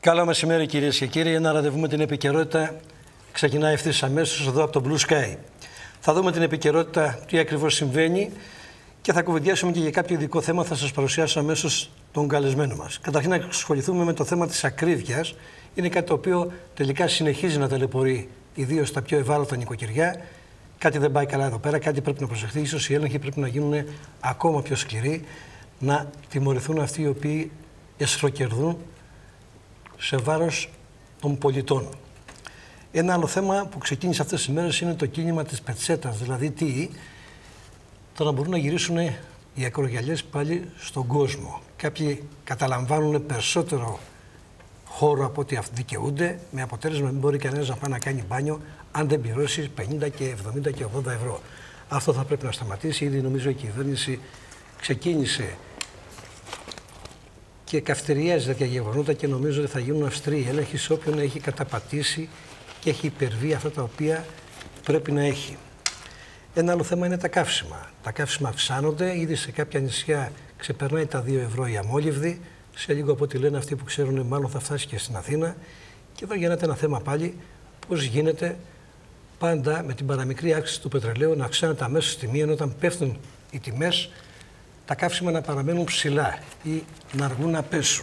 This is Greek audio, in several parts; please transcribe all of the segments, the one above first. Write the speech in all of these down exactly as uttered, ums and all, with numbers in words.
Καλό μεσημέρι, κυρίες και κύριοι. Ένα ραντεβού με την επικαιρότητα ξεκινάει ευθύς αμέσως εδώ από το Blue Sky. Θα δούμε την επικαιρότητα, τι ακριβώς συμβαίνει και θα κουβεντιάσουμε και για κάποιο ειδικό θέμα. Θα σας παρουσιάσω αμέσως τον καλεσμένο μας. Καταρχήν, να ασχοληθούμε με το θέμα της ακρίβειας. Είναι κάτι το οποίο τελικά συνεχίζει να ταλαιπωρεί ιδίως τα πιο ευάλωτα νοικοκυριά. Κάτι δεν πάει καλά εδώ πέρα, κάτι πρέπει να προσεχθεί. Ίσως οι έλεγχοι πρέπει να γίνουν ακόμα πιο σκληροί, να τιμωρηθούν αυτοί οι οποίοι εσχροκερδούν σε βάρος των πολιτών. Ένα άλλο θέμα που ξεκίνησε αυτές τις μέρες είναι το κίνημα της πετσέτας. Δηλαδή τι, το να μπορούν να γυρίσουν οι ακρογιαλιές πάλι στον κόσμο. Κάποιοι καταλαμβάνουν περισσότερο χώρο από ό,τι δικαιούνται, με αποτέλεσμα να μην μπορεί κανένας να πάει να κάνει μπάνιο αν δεν πληρώσει πενήντα και εβδομήντα και ογδόντα ευρώ. Αυτό θα πρέπει να σταματήσει. Ήδη νομίζω η κυβέρνηση ξεκίνησε και καυτηριάζει τέτοια γεγονότα και νομίζω ότι θα γίνουν αυστηροί έλεγχοι σε όποιον έχει καταπατήσει και έχει υπερβεί αυτά τα οποία πρέπει να έχει. Ένα άλλο θέμα είναι τα καύσιμα. Τα καύσιμα αυξάνονται, ήδη σε κάποια νησιά ξεπερνάει τα δύο ευρώ η αμόλυβδη. Σε λίγο από ό,τι λένε αυτοί που ξέρουν, μάλλον θα φτάσει και στην Αθήνα. Και εδώ γίνεται ένα θέμα πάλι, πώς γίνεται πάντα με την παραμικρή αύξηση του πετρελαίου να αυξάνεται αμέσως η τιμή, ενώ όταν πέφτουν οι τιμές, τα καύσιμα να παραμένουν ψηλά ή να αργούν να πέσουν.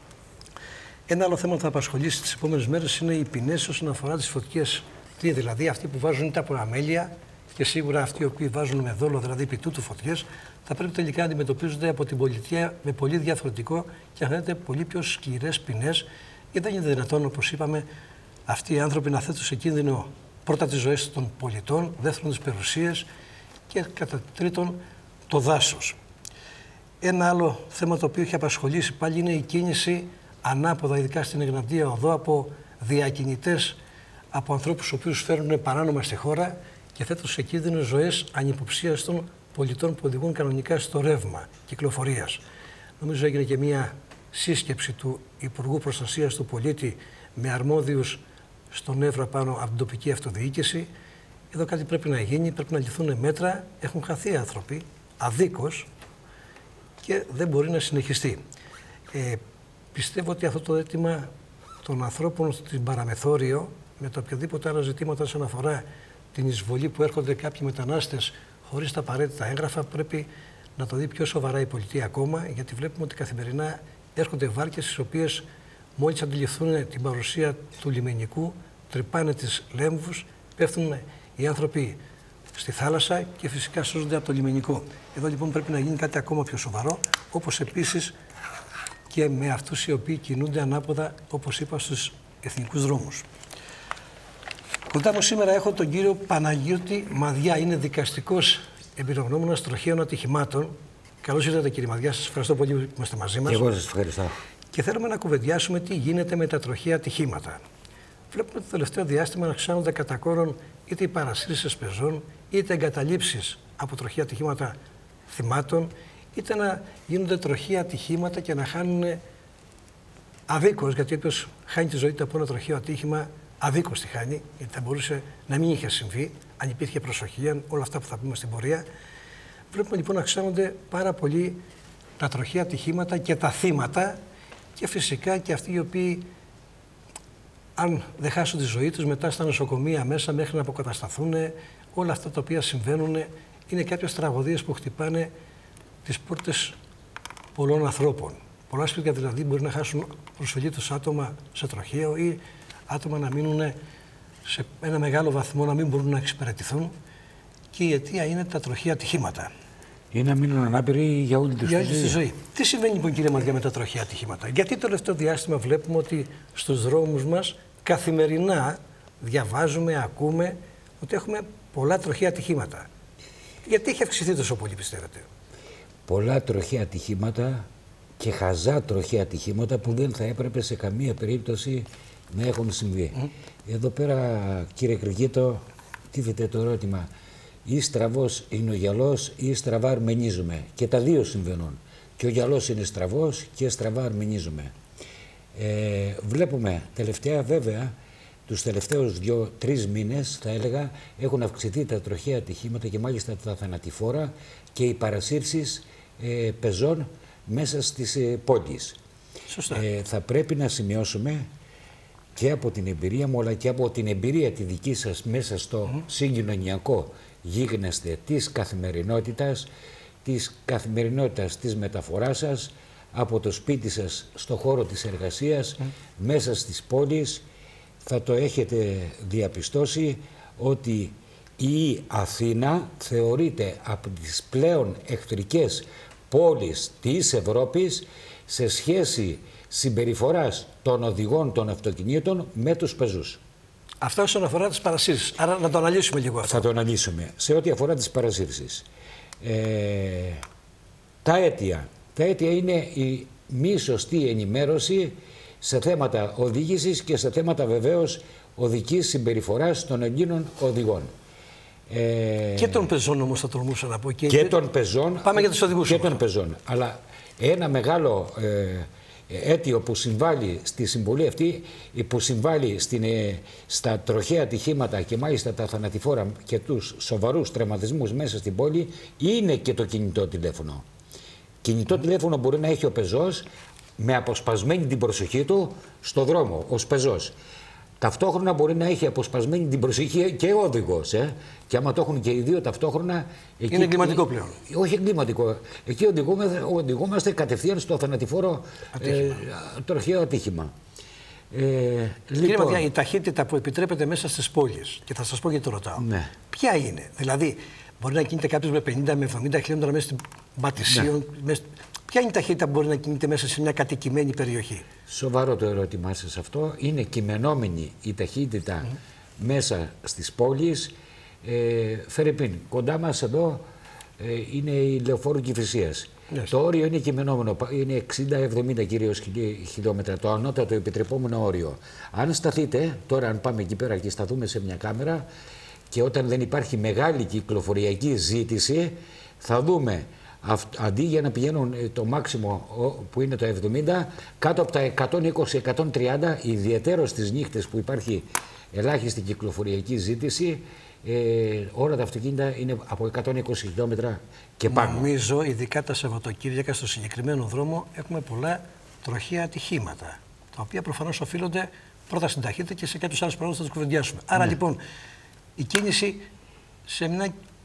Ένα άλλο θέμα που θα απασχολήσει τις επόμενες μέρες είναι οι ποινές όσον αφορά τις φωτιές. Τι δηλαδή, αυτοί που βάζουν είτε από αμέλεια και σίγουρα αυτοί οι οποίοι βάζουν με δόλο, δηλαδή επί τούτου φωτιές, θα πρέπει τελικά να αντιμετωπίζονται από την πολιτεία με πολύ διαφορετικό και αν θέλετε πολύ πιο σκληρές ποινές. Γιατί δεν είναι δυνατόν, όπως είπαμε, αυτοί οι άνθρωποι να θέτουν σε κίνδυνο πρώτα τις ζωές των πολιτών, δεύτερον τις περιουσίες και κατά τρίτον το δάσος. Ένα άλλο θέμα το οποίο έχει απασχολήσει πάλι είναι η κίνηση ανάποδα, ειδικά στην Εγνατία Οδό, από διακινητές, από ανθρώπους οι οποίους φέρνουν παράνομα στη χώρα και θέτουν σε κίνδυνο ζωές ανυποψίαστων πολιτών που οδηγούν κανονικά στο ρεύμα κυκλοφορίας. Νομίζω έγινε και μία σύσκεψη του Υπουργού Προστασίας του Πολίτη με αρμόδιους στον Εύρο πάνω από την τοπική αυτοδιοίκηση. Εδώ κάτι πρέπει να γίνει, πρέπει να ληφθούν μέτρα. Έχουν χαθεί άνθρωποι αδίκως και δεν μπορεί να συνεχιστεί. Ε, πιστεύω ότι αυτό το αίτημα των ανθρώπων στην παραμεθόριο, με το οποιοδήποτε άλλο ζητήματα όσον αφορά την εισβολή που έρχονται κάποιοι μετανάστες χωρίς τα απαραίτητα έγγραφα, πρέπει να το δει πιο σοβαρά η πολιτεία ακόμα, γιατί βλέπουμε ότι καθημερινά έρχονται βάρκες στις οποίες μόλις αντιληφθούν την παρουσία του λιμενικού, τρυπάνε τις λέμβους, πέφτουν οι άνθρωποι στη θάλασσα και φυσικά σώζονται από το λιμενικό. Εδώ λοιπόν πρέπει να γίνει κάτι ακόμα πιο σοβαρό, όπως επίσης και με αυτούς οι οποίοι κινούνται ανάποδα, όπως είπα, στους εθνικούς δρόμους. Κοντά μου σήμερα έχω τον κύριο Παναγιώτη Μαδιά, είναι δικαστικός εμπειρογνώμονας τροχαίων ατυχημάτων. Καλώς ήρθατε, κύριε Μαδιά, σας ευχαριστώ πολύ που είμαστε μαζί μας. Και εγώ σας ευχαριστώ. Και θέλουμε να κουβεντιάσουμε τι γίνεται με τα τροχαία ατυχήματα. Βλέπουμε το τελευταίο διάστημα να αυξάνονται κατά κόρον είτε οι παρασύρσεις πεζών, είτε εγκαταλείψεις από τροχαία ατυχήματα θυμάτων, είτε να γίνονται τροχαία ατυχήματα και να χάνουν αδίκως, γιατί όποιος χάνει τη ζωή του από ένα τροχαίο ατύχημα, αδίκως τη χάνει, γιατί θα μπορούσε να μην είχε συμβεί, αν υπήρχε προσοχή, αν όλα αυτά που θα πούμε στην πορεία. Βλέπουμε λοιπόν να αυξάνονται πάρα πολύ τα τροχαία ατυχήματα και τα θύματα και φυσικά και αυτοί οι οποίοι, αν δεν χάσουν τη ζωή τους, μετά στα νοσοκομεία μέσα μέχρι να αποκατασταθούν, όλα αυτά τα οποία συμβαίνουν είναι κάποιες τραγωδίες που χτυπάνε τις πόρτες πολλών ανθρώπων. Πολλά σπίτια δηλαδή μπορεί να χάσουν προσφυγή τους άτομα σε τροχαίο ή άτομα να μείνουν σε ένα μεγάλο βαθμό να μην μπορούν να εξυπηρετηθούν και η αιτία είναι τα τροχαία ατυχήματα. Ή να μείνουν ανάπηροι για όλη τη ζωή. Τη ζωή. Τι συμβαίνει λοιπόν, κύριε Μαδιά, με τα τροχαία ατυχήματα? Γιατί το τελευταίο διάστημα βλέπουμε ότι στους δρόμους μας καθημερινά διαβάζουμε, ακούμε ότι έχουμε πολλά τροχαία ατυχήματα. Γιατί έχει αυξηθεί τόσο πολύ, πιστεύετε? Πολλά τροχαία ατυχήματα και χαζά τροχαία ατυχήματα που δεν θα έπρεπε σε καμία περίπτωση να έχουν συμβεί. Mm. Εδώ πέρα, κύριε Κρυγίτο, τίθεται το ερώτημα: ή στραβός είναι ο γυαλός ή στραβά αρμενίζουμε. Και τα δύο συμβαίνουν. Και ο γυαλός είναι στραβός και στραβά αρμενίζουμε. Ε, βλέπουμε τελευταία, βέβαια, τους τελευταίους δύο-τρεις μήνες, θα έλεγα, έχουν αυξηθεί τα τροχαία ατυχήματα και μάλιστα τα θανατηφόρα και οι παρασύρσεις ε, πεζών μέσα στις ε, πόλεις. Σωστά. Ε, θα πρέπει να σημειώσουμε και από την εμπειρία μου, αλλά και από την εμπειρία τη δική σας μέσα στο mm. συγκοινωνιακό γίγνεσθε της καθημερινότητας, της καθημερινότητας της μεταφοράς σας, από το σπίτι σας στο χώρο της εργασίας, mm. μέσα στις πόλεις, θα το έχετε διαπιστώσει ότι η Αθήνα θεωρείται από τις πλέον εχθρικές πόλεις της Ευρώπης σε σχέση συμπεριφοράς των οδηγών των αυτοκινήτων με τους πεζούς. Αυτό όσον αφορά τις παρασύρσεις. Άρα να το αναλύσουμε λίγο αυτό. Θα το αναλύσουμε. Σε ό,τι αφορά τις παρασύρσεις. Ε, τα αίτια. Τα αίτια είναι η μη σωστή ενημέρωση σε θέματα οδήγησης και σε θέματα βεβαίως οδικής συμπεριφοράς των Ελλήνων οδηγών. Ε, και των πεζών όμως θα τολμούσα να πω. Και, και των πεζών. Πάμε για τους οδηγούς. Και των πεζών. Αλλά ένα μεγάλο ε, αίτιο που συμβάλλει στη συμβολή αυτή, που συμβάλλει στην, ε, στα τροχαία ατυχήματα και μάλιστα τα θανατηφόρα και τους σοβαρούς τραυματισμούς μέσα στην πόλη, είναι και το κινητό τηλέφωνο. Κινητό mm. τηλέφωνο μπορεί να έχει ο πεζός με αποσπασμένη την προσοχή του στο δρόμο, ως πεζός. Ταυτόχρονα μπορεί να έχει αποσπασμένη την προσοχή και ο οδηγός. Ε? Και άμα το έχουν και οι δύο ταυτόχρονα. Εκεί, είναι εγκληματικό πλέον. Όχι εγκληματικό. Εκεί οδηγούμαστε, οδηγούμαστε κατευθείαν στο θανατηφόρο ε, τροχαίο ατύχημα. Ε, Κύριε λοιπόν, Ματιά, η ταχύτητα που επιτρέπεται μέσα στις πόλεις, και θα σας πω γιατί το ρωτάω, ναι. ποια είναι? Δηλαδή, μπορεί να κινείται κάποιος με πενήντα με εβδομήντα χιλιόμετρα μέσα στην Πατησίων. Ναι. Μέσα... Ποια είναι η ταχύτητα που μπορεί να κινείται μέσα σε μια κατοικημένη περιοχή? Σοβαρό το ερώτημά σας αυτό. Είναι κειμενόμενη η ταχύτητα mm. μέσα στις πόλεις. Ε, Φερρυπίν, κοντά μας εδώ ε, είναι η Λεωφόρου Κηφισίας. Yes. Το όριο είναι κειμενόμενο, είναι εξήντα εβδομήντα κυρίως χιλιόμετρα, το ανώτατο επιτρεπόμενο όριο. Αν σταθείτε, τώρα αν πάμε εκεί πέρα και σταθούμε σε μια κάμερα και όταν δεν υπάρχει μεγάλη κυκλοφοριακή ζήτηση, θα δούμε αντί για να πηγαίνουν το μάξιμο που είναι το εβδομήντα, κάτω από τα εκατόν είκοσι με εκατόν τριάντα, ιδιαιτέρως στις νύχτες που υπάρχει ελάχιστη κυκλοφοριακή ζήτηση, ε, όλα τα αυτοκίνητα είναι από εκατόν είκοσι χιλιόμετρα και πάνω. Νομίζω, ειδικά τα Σαββατοκύριακα στο συγκεκριμένο δρόμο, έχουμε πολλά τροχαία ατυχήματα, τα οποία προφανώς οφείλονται πρώτα στην ταχύτητα και σε κάποιους άλλους παράγοντες θα τους κουβεντιάσουμε. Άρα ναι. λοιπόν, η κίνηση σε ένα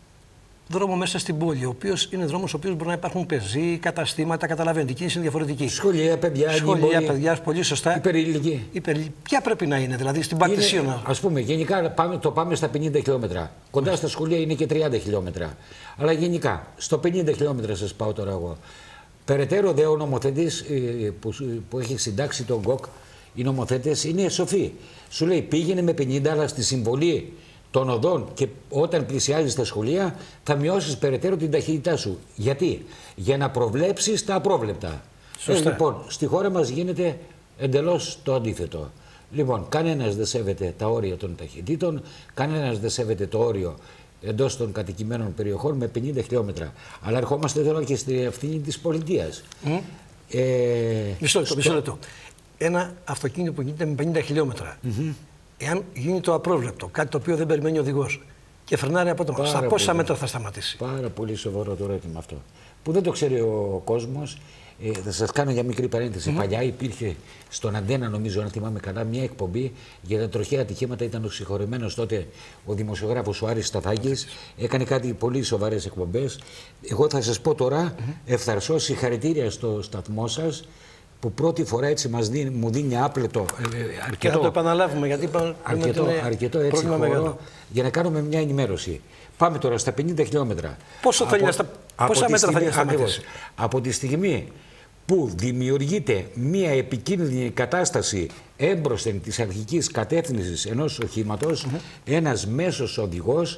δρόμο μέσα στην πόλη, ο οποίος είναι δρόμος ο οποίος μπορεί να υπάρχουν πεζοί, καταστήματα, καταλαβαίνετε. Η κίνηση είναι διαφορετική. Σχολεία, παιδιά, Σχολεία, παιδιά, πολύ σωστά. Υπερηλική. Υπερηλική. Ποια πρέπει να είναι, δηλαδή στην Πατησίων? Ας πούμε, γενικά πάμε, το πάμε στα πενήντα χιλιόμετρα. Κοντά Μάλιστα. στα σχολεία είναι και τριάντα χιλιόμετρα. Αλλά γενικά, στο πενήντα χιλιόμετρα σας πάω τώρα εγώ. Περαιτέρω δε ο νομοθέτης που, που έχει συντάξει τον ΚΟΚ, οι νομοθέτες είναι σοφοί. Σου λέει πήγαινε με πενήντα, αλλά στη συμβολή των οδών και όταν πλησιάζεις στα σχολεία θα μειώσεις περαιτέρω την ταχύτητά σου. Γιατί? Για να προβλέψεις τα απρόβλεπτα. Ε, λοιπόν, στη χώρα μας γίνεται εντελώς το αντίθετο. Λοιπόν, κανένας δεν σέβεται τα όρια των ταχυτήτων, κανένας δεν σέβεται το όριο εντός των κατοικημένων περιοχών με πενήντα χιλιόμετρα. Αλλά ερχόμαστε τώρα και στη ευθύνη της πολιτείας. Mm. Ε, μισό λεπτό, στο... μισό λεπτό. Ένα αυτοκίνητο που κινείται με πενήντα χιλιόμετρα. Mm-hmm. Εάν γίνει το απρόβλεπτο, κάτι το οποίο δεν περιμένει ο οδηγός και φρενάρει από το στα πόσα πολύ, μέτρα θα σταματήσει? Πάρα πολύ σοβαρό το ερώτημα αυτό. Που δεν το ξέρει ο κόσμος. Ε, θα σας κάνω για μικρή παρένθεση. Mm-hmm. Παλιά υπήρχε στον Αντένα, νομίζω, αν θυμάμαι καλά, μια εκπομπή για τα τροχαία ατυχήματα. Ήταν ο συγχωρεμένος τότε ο δημοσιογράφος ο Άρης Σταθάκης. Mm-hmm. Έκανε κάτι πολύ σοβαρές εκπομπές. Εγώ θα σας πω τώρα, mm-hmm. ευθαρσώ συγχαρητήρια στο σταθμό σας, που πρώτη φορά έτσι μας δίνει, μου δίνει άπλετο, ε, αρκετό, και θα το επαναλάβουμε γιατί είπα, αρκετό, αρκετό έτσι χώρο για να κάνουμε μια ενημέρωση. Πάμε τώρα στα πενήντα χιλιόμετρα. Πόσο από, στα, πόσα μέτρα θα σταματήσει? Από τη στιγμή που δημιουργείται μια επικίνδυνη κατάσταση έμπροσθεν της αρχικής κατεύθυνσης ενός οχήματος, mm-hmm. ένας μέσος οδηγός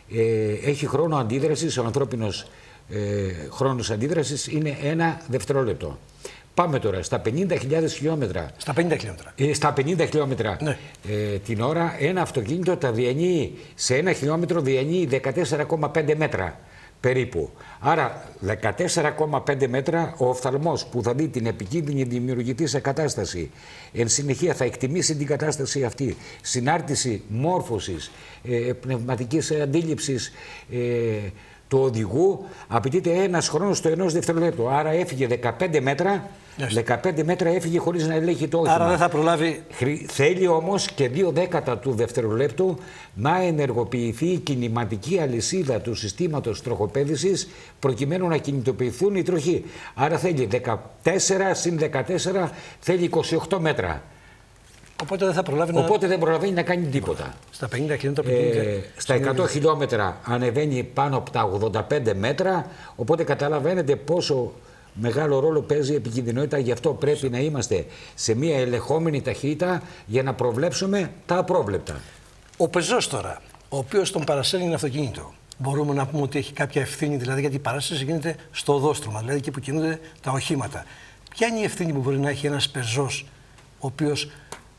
ε, έχει χρόνο αντίδρασης, ο ανθρώπινος ε, χρόνος αντίδρασης είναι ένα δευτερόλεπτο. Πάμε τώρα στα πενήντα χιλιάδες χιλιόμετρα. Στα πενήντα χιλιόμετρα. Ε, στα πενήντα χιλιόμετρα ναι. ε, την ώρα ένα αυτοκίνητο τα διανύει, σε ένα χιλιόμετρο διανύει δεκατέσσερα κόμμα πέντε μέτρα περίπου. Άρα δεκατέσσερα κόμμα πέντε μέτρα ο οφθαλμός που θα δει την επικίνδυνη δημιουργητή κατάσταση, εν συνεχεία θα εκτιμήσει την κατάσταση αυτή, συνάρτηση μόρφωσης, ε, πνευματικής αντίληψης, ε, του οδηγού απαιτείται ένας χρόνος στο ενός δευτερολέπτου. Άρα έφυγε δεκαπέντε μέτρα, δεκαπέντε μέτρα έφυγε χωρίς να ελέγχει το όχημα. Άρα δεν θα προλάβει. Θέλει όμως και δύο δέκατα του δευτερολέπτου να ενεργοποιηθεί η κινηματική αλυσίδα του συστήματος τροχοπέδησης προκειμένου να κινητοποιηθούν οι τροχοί. Άρα θέλει δεκατέσσερα συν δεκατέσσερα, θέλει είκοσι οκτώ μέτρα. Οπότε δεν θα προλάβει να... Οπότε δεν προλαβαίνει να κάνει τίποτα. Στα πενήντα χιλιόμετρα ε, Στα εκατό χιλιόμετρα ανεβαίνει πάνω από τα ογδόντα πέντε μέτρα. Οπότε καταλαβαίνετε πόσο μεγάλο ρόλο παίζει η επικινδυνότητα. Γι' αυτό πρέπει να είμαστε σε μια ελεγχόμενη ταχύτητα για να προβλέψουμε τα απρόβλεπτα. Ο πεζός τώρα, ο οποίος τον παρασέρνει ένα αυτοκίνητο, μπορούμε να πούμε ότι έχει κάποια ευθύνη, δηλαδή γιατί η παράσταση γίνεται στο οδόστρωμα, δηλαδή εκεί που κινούνται τα οχήματα. Ποια είναι η ευθύνη που μπορεί να έχει ένας πεζός, ο οποίος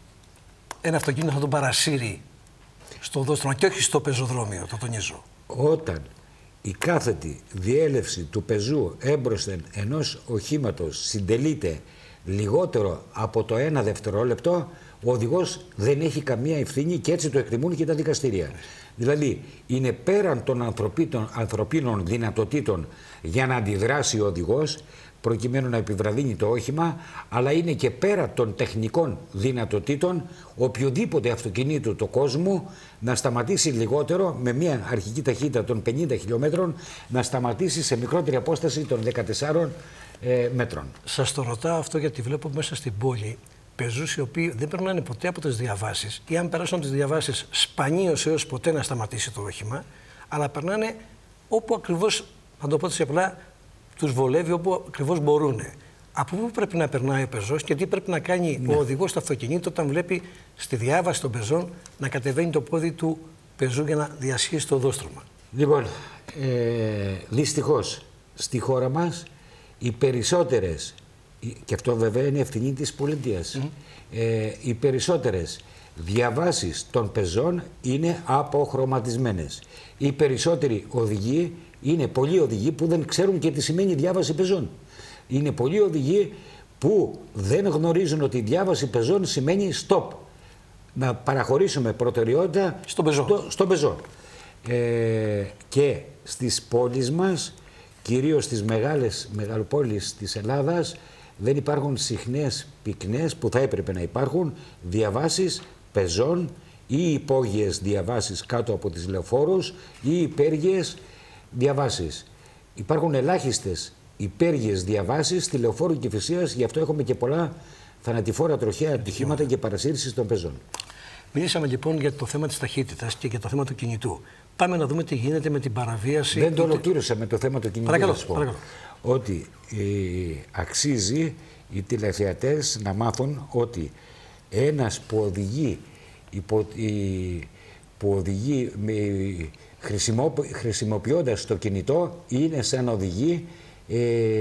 ένα αυτοκίνητο θα τον παρασύρει στο οδόστρωμα και όχι στο πεζοδρόμιο, το τονίζω. Όταν η κάθετη διέλευση του πεζού έμπροσθεν ενός οχήματος συντελείται λιγότερο από το ένα δευτερόλεπτο, ο οδηγός δεν έχει καμία ευθύνη και έτσι το εκτιμούν και τα δικαστήρια. Δηλαδή, είναι πέραν των ανθρωπίνων δυνατοτήτων για να αντιδράσει ο οδηγός προκειμένου να επιβραδύνει το όχημα, αλλά είναι και πέρα των τεχνικών δυνατοτήτων οποιοδήποτε αυτοκινήτου του κόσμου να σταματήσει λιγότερο με μια αρχική ταχύτητα των πενήντα χιλιόμετρων, να σταματήσει σε μικρότερη απόσταση των δεκατεσσάρων ε, μέτρων. Σας το ρωτάω αυτό γιατί βλέπω μέσα στην πόλη πεζούς οι οποίοι δεν περνάνε ποτέ από τις διαβάσεις ή αν περάσουν από τις διαβάσεις σπανίως έως ποτέ να σταματήσει το όχημα, αλλά περνάνε όπου ακριβώς, να το πω έτσι απλά, τους βολεύει, όπου ακριβώς μπορούν. Από πού πρέπει να περνάει ο πεζός και τι πρέπει να κάνει ναι. ο οδηγός του αυτοκινήτου όταν βλέπει στη διάβαση των πεζών να κατεβαίνει το πόδι του πεζού για να διασχίσει το οδόστρωμα. Λοιπόν, ε, δυστυχώς στη χώρα μας οι περισσότερες, και αυτό βέβαια είναι ευθυνή της πολιτείας, mm. ε, οι περισσότερες διαβάσεις των πεζών είναι αποχρωματισμένες. Οι περισσότεροι οδηγοί είναι πολλοί οδηγοί που δεν ξέρουν και τι σημαίνει διάβαση πεζών. Είναι πολλοί οδηγοί που δεν γνωρίζουν ότι η διάβαση πεζών σημαίνει stop. Να παραχωρήσουμε προτεραιότητα στον πεζό. Στο, στον πεζό. Ε, και στις πόλεις μας, κυρίως στις μεγάλες μεγαλοπόλεις της Ελλάδας, δεν υπάρχουν συχνές πυκνές που θα έπρεπε να υπάρχουν διαβάσεις πεζών ή υπόγειες διαβάσεις κάτω από τις λεωφόρους ή υπέργειες διαβάσεις. Υπάρχουν ελάχιστες υπέργειες διαβάσεις στη λεωφόρου Κηφισίας, γι' αυτό έχουμε και πολλά θανατηφόρα τροχαία ατυχήματα και παρασύρσεις των πεζών. Μιλήσαμε λοιπόν για το θέμα της ταχύτητας και για το θέμα του κινητού. Πάμε να δούμε τι γίνεται με την παραβίαση. Δεν το ολοκλήρωσα με το θέμα του κινητού. Παρακαλώ, πω, παρακαλώ. Ότι ε, αξίζει οι τηλεθεατές να μάθουν ότι ένας που οδηγεί, υπό, ε, που οδηγεί με, χρησιμοποιώντας το κινητό είναι σαν να οδηγεί ε,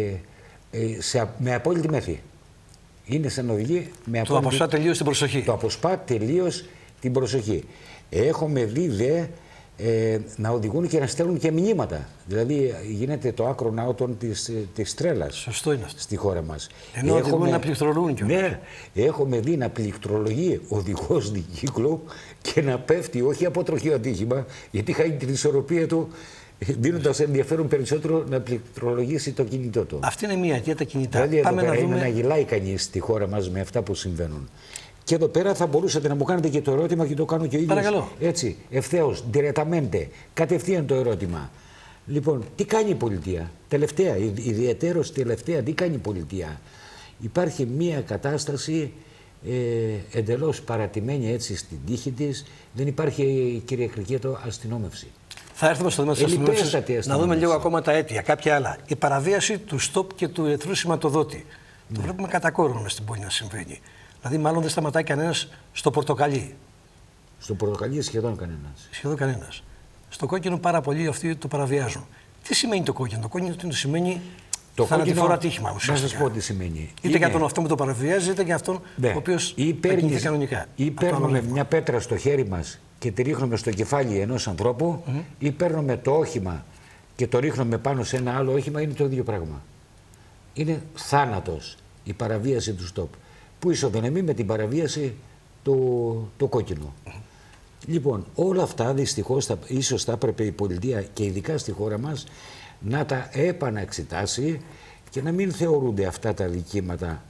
ε, σε, με απόλυτη μέθη. Είναι σαν να οδηγεί με απόλυτη... Το αποσπά τελείως την προσοχή. Το αποσπά τελείως την προσοχή. Έχουμε δει δε ε, να οδηγούν και να στέλνουν και μηνύματα. Δηλαδή γίνεται το άκρο ναότον της, της τρέλας. Σωστό είναι αυτό. Στη χώρα μας. Ενώ έχουμε... οδηγούν να πληκτρολογούν κιόλας. Ναι, έχουμε δει να πληκτρολογεί οδηγός δικύκλου και να πέφτει όχι από τροχαίο ατύχημα, γιατί χάνει την ισορροπία του, δίνοντας ενδιαφέρον περισσότερο να πληκτρολογήσει το κινητό του. Αυτή είναι μια αιτία τα κινητά. Δηλαδή Πάμε εδώ να πέρα δούμε... είναι να γελάει κανείς στη χώρα μας με αυτά που συμβαίνουν. Και εδώ πέρα θα μπορούσατε να μου κάνετε και το ερώτημα και το κάνω και ο ίδιος. Παρακαλώ. Έτσι, ευθέως, direttamente, κατευθείαν το ερώτημα. Λοιπόν, τι κάνει η πολιτεία, τελευταία, ιδιαιτέρως τελευταία, τι κάνει η πολιτεία. Υπάρχει μια κατάσταση ε, εντελώς παρατημένη έτσι στην τύχη της. Δεν υπάρχει, κύριε Κρικέτο, αστυνόμευση. Θα έρθουμε στο θέμα της αστυνόμευσης, να δούμε λίγο ακόμα τα αίτια, κάποια άλλα. Η παραβίαση του στοπ και του ερθρού σηματοδότη. Ναι. Το βλέπουμε κατά κόρον μες στην πόλη να συμβαίνει. Δηλαδή, μάλλον δεν σταματάει κανένας στο πορτοκαλί. Στο πορτοκαλί σχεδόν κανένας. Σχεδόν κανένας. Στο κόκκινο πάρα πολλοί αυτοί το παραβιάζουν. Τι σημαίνει το κόκκινο? Το κόκκινο σημαίνει το θανατηφόρο ατύχημα. Να σας πω τι σημαίνει. Είτε είναι... για τον αυτό που το παραβιάζει, είτε για αυτόν ναι. ο οποίος κινείται κανονικά. Ή παίρνουμε μια πέτρα στο χέρι μας και τη ρίχνουμε στο κεφάλι ενός ανθρώπου, mm -hmm. ή παίρνουμε το όχημα και το ρίχνουμε πάνω σε ένα άλλο όχημα, είναι το ίδιο πράγμα. Είναι θάνατος η παραβίαση του στοπ, που ισοδυναμεί με την παραβίαση του, του κόκκινου. Mm -hmm. Λοιπόν, όλα αυτά δυστυχώς θα, ίσως θα έπρεπε η πολιτεία και ειδικά στη χώρα μας να τα επαναξετάσει και να μην θεωρούνται αυτά τα δικήματα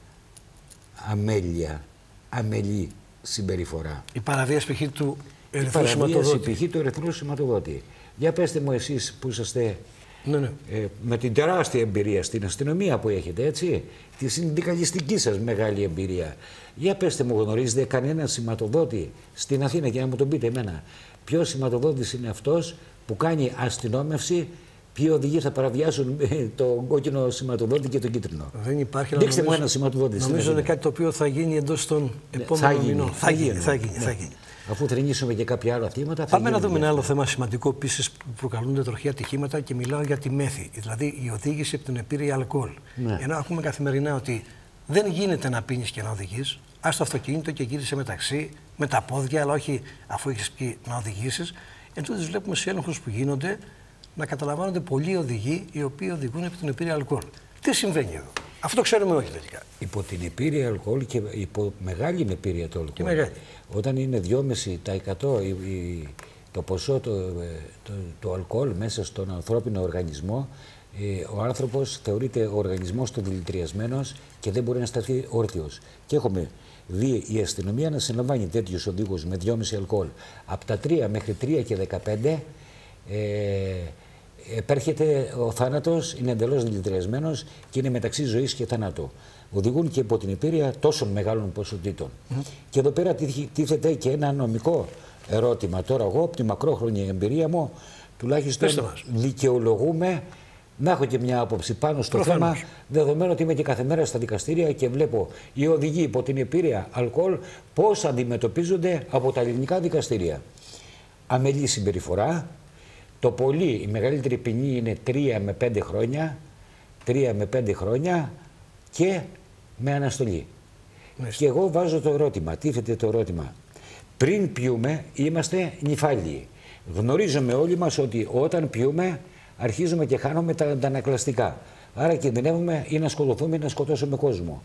αμέλεια, αμελή συμπεριφορά. Η παραβίαση π.χ. του ερυθρού η σηματοδότη. π.χ. του ερυθρού σηματοδότη. Για πέστε μου εσείς που είσαστε ναι, ναι. Ε, με την τεράστια εμπειρία στην αστυνομία που έχετε, έτσι, τη συνδικαλιστική σας μεγάλη εμπειρία. Για πέστε μου, γνωρίζετε κανένα σηματοδότη στην Αθήνα και να μου τον πείτε εμένα. Ποιος σηματοδότης είναι αυτός που κάνει αστυνόμευση, ποιοι οδηγοί θα παραβιάσουν το κόκκινο σηματοδότη και το κίτρινο. Δεν υπάρχει. Δείξτε μου ένα σηματοδότη. Νομίζω είναι κάτι το οποίο θα γίνει εντός των επόμενων μηνών. Θα γίνει. Θα γίνει. Θα γίνει. Αφού θρηνήσουμε και κάποια άλλα θύματα. Πάμε να δούμε ένα άλλο θέμα σημαντικό επίσης που προκαλούνται τροχαία ατυχήματα και μιλάω για τη μέθη, δηλαδή η οδήγηση από την επίρρεια αλκοόλ. Ναι. Ενώ ακούμε καθημερινά ότι δεν γίνεται να πίνεις και να οδηγείς, ας το αυτοκίνητο και γύρισε μεταξύ, με τα πόδια, αλλά όχι αφού έχεις πει να οδηγήσεις. Εν τούτης βλέπουμε σε έλεγχους που γίνονται να καταλαμβάνονται πολλοί οδηγοί οι οποίοι οδηγούν από την επίρρεια αλκοόλ. Τι συμβαίνει εδώ? Αυτό το ξέρουμε όλοι τελικά. Υπό την επίρρεια αλκοόλ και υπό μεγάλη επίρρεια του αλκοόλ. Και μεγάλη. Όταν είναι δυόμισι τοις εκατό η, η, το ποσό του το, το αλκοόλ μέσα στον ανθρώπινο οργανισμό, ε, ο άνθρωπος θεωρείται ο οργανισμός του δηλητηριασμένος και δεν μπορεί να σταθεί όρθιος. Και έχουμε δει η αστυνομία να συλλαμβάνει τέτοιους οδηγούς με δυόμισι αλκοόλ. Από τα τρία μέχρι τρία και δεκαπέντε ε, επέρχεται ο θάνατος, είναι εντελώς δηλητηριασμένος και είναι μεταξύ ζωής και θανάτου. Οδηγούν και υπό την επίρρεια τόσων μεγάλων ποσοτήτων. Mm. Και εδώ πέρα τίθεται και ένα νομικό ερώτημα. Τώρα εγώ από τη μακρόχρονη εμπειρία μου τουλάχιστον δικαιολογούμε να έχω και μια άποψη πάνω στο Προφανώς. θέμα, δεδομένου ότι είμαι και κάθε μέρα στα δικαστήρια και βλέπω οι οδηγοί υπό την επίρρεια αλκοόλ πώς αντιμετωπίζονται από τα ελληνικά δικαστήρια. Αμελή συμπεριφορά. Το πολύ, η μεγαλύτερη ποινή είναι τρία με πέντε χρόνια, τρία με πέντε χρόνια και με αναστολή. Μάλιστα. Και εγώ βάζω το ερώτημα, τίθεται το ερώτημα. Πριν πιούμε είμαστε νυφάλιοι. Γνωρίζουμε όλοι μας ότι όταν πιούμε αρχίζουμε και χάνουμε τα αντανακλαστικά. Άρα κινδυνεύουμε ή να σκοτωθούμε ή να σκοτώσουμε κόσμο.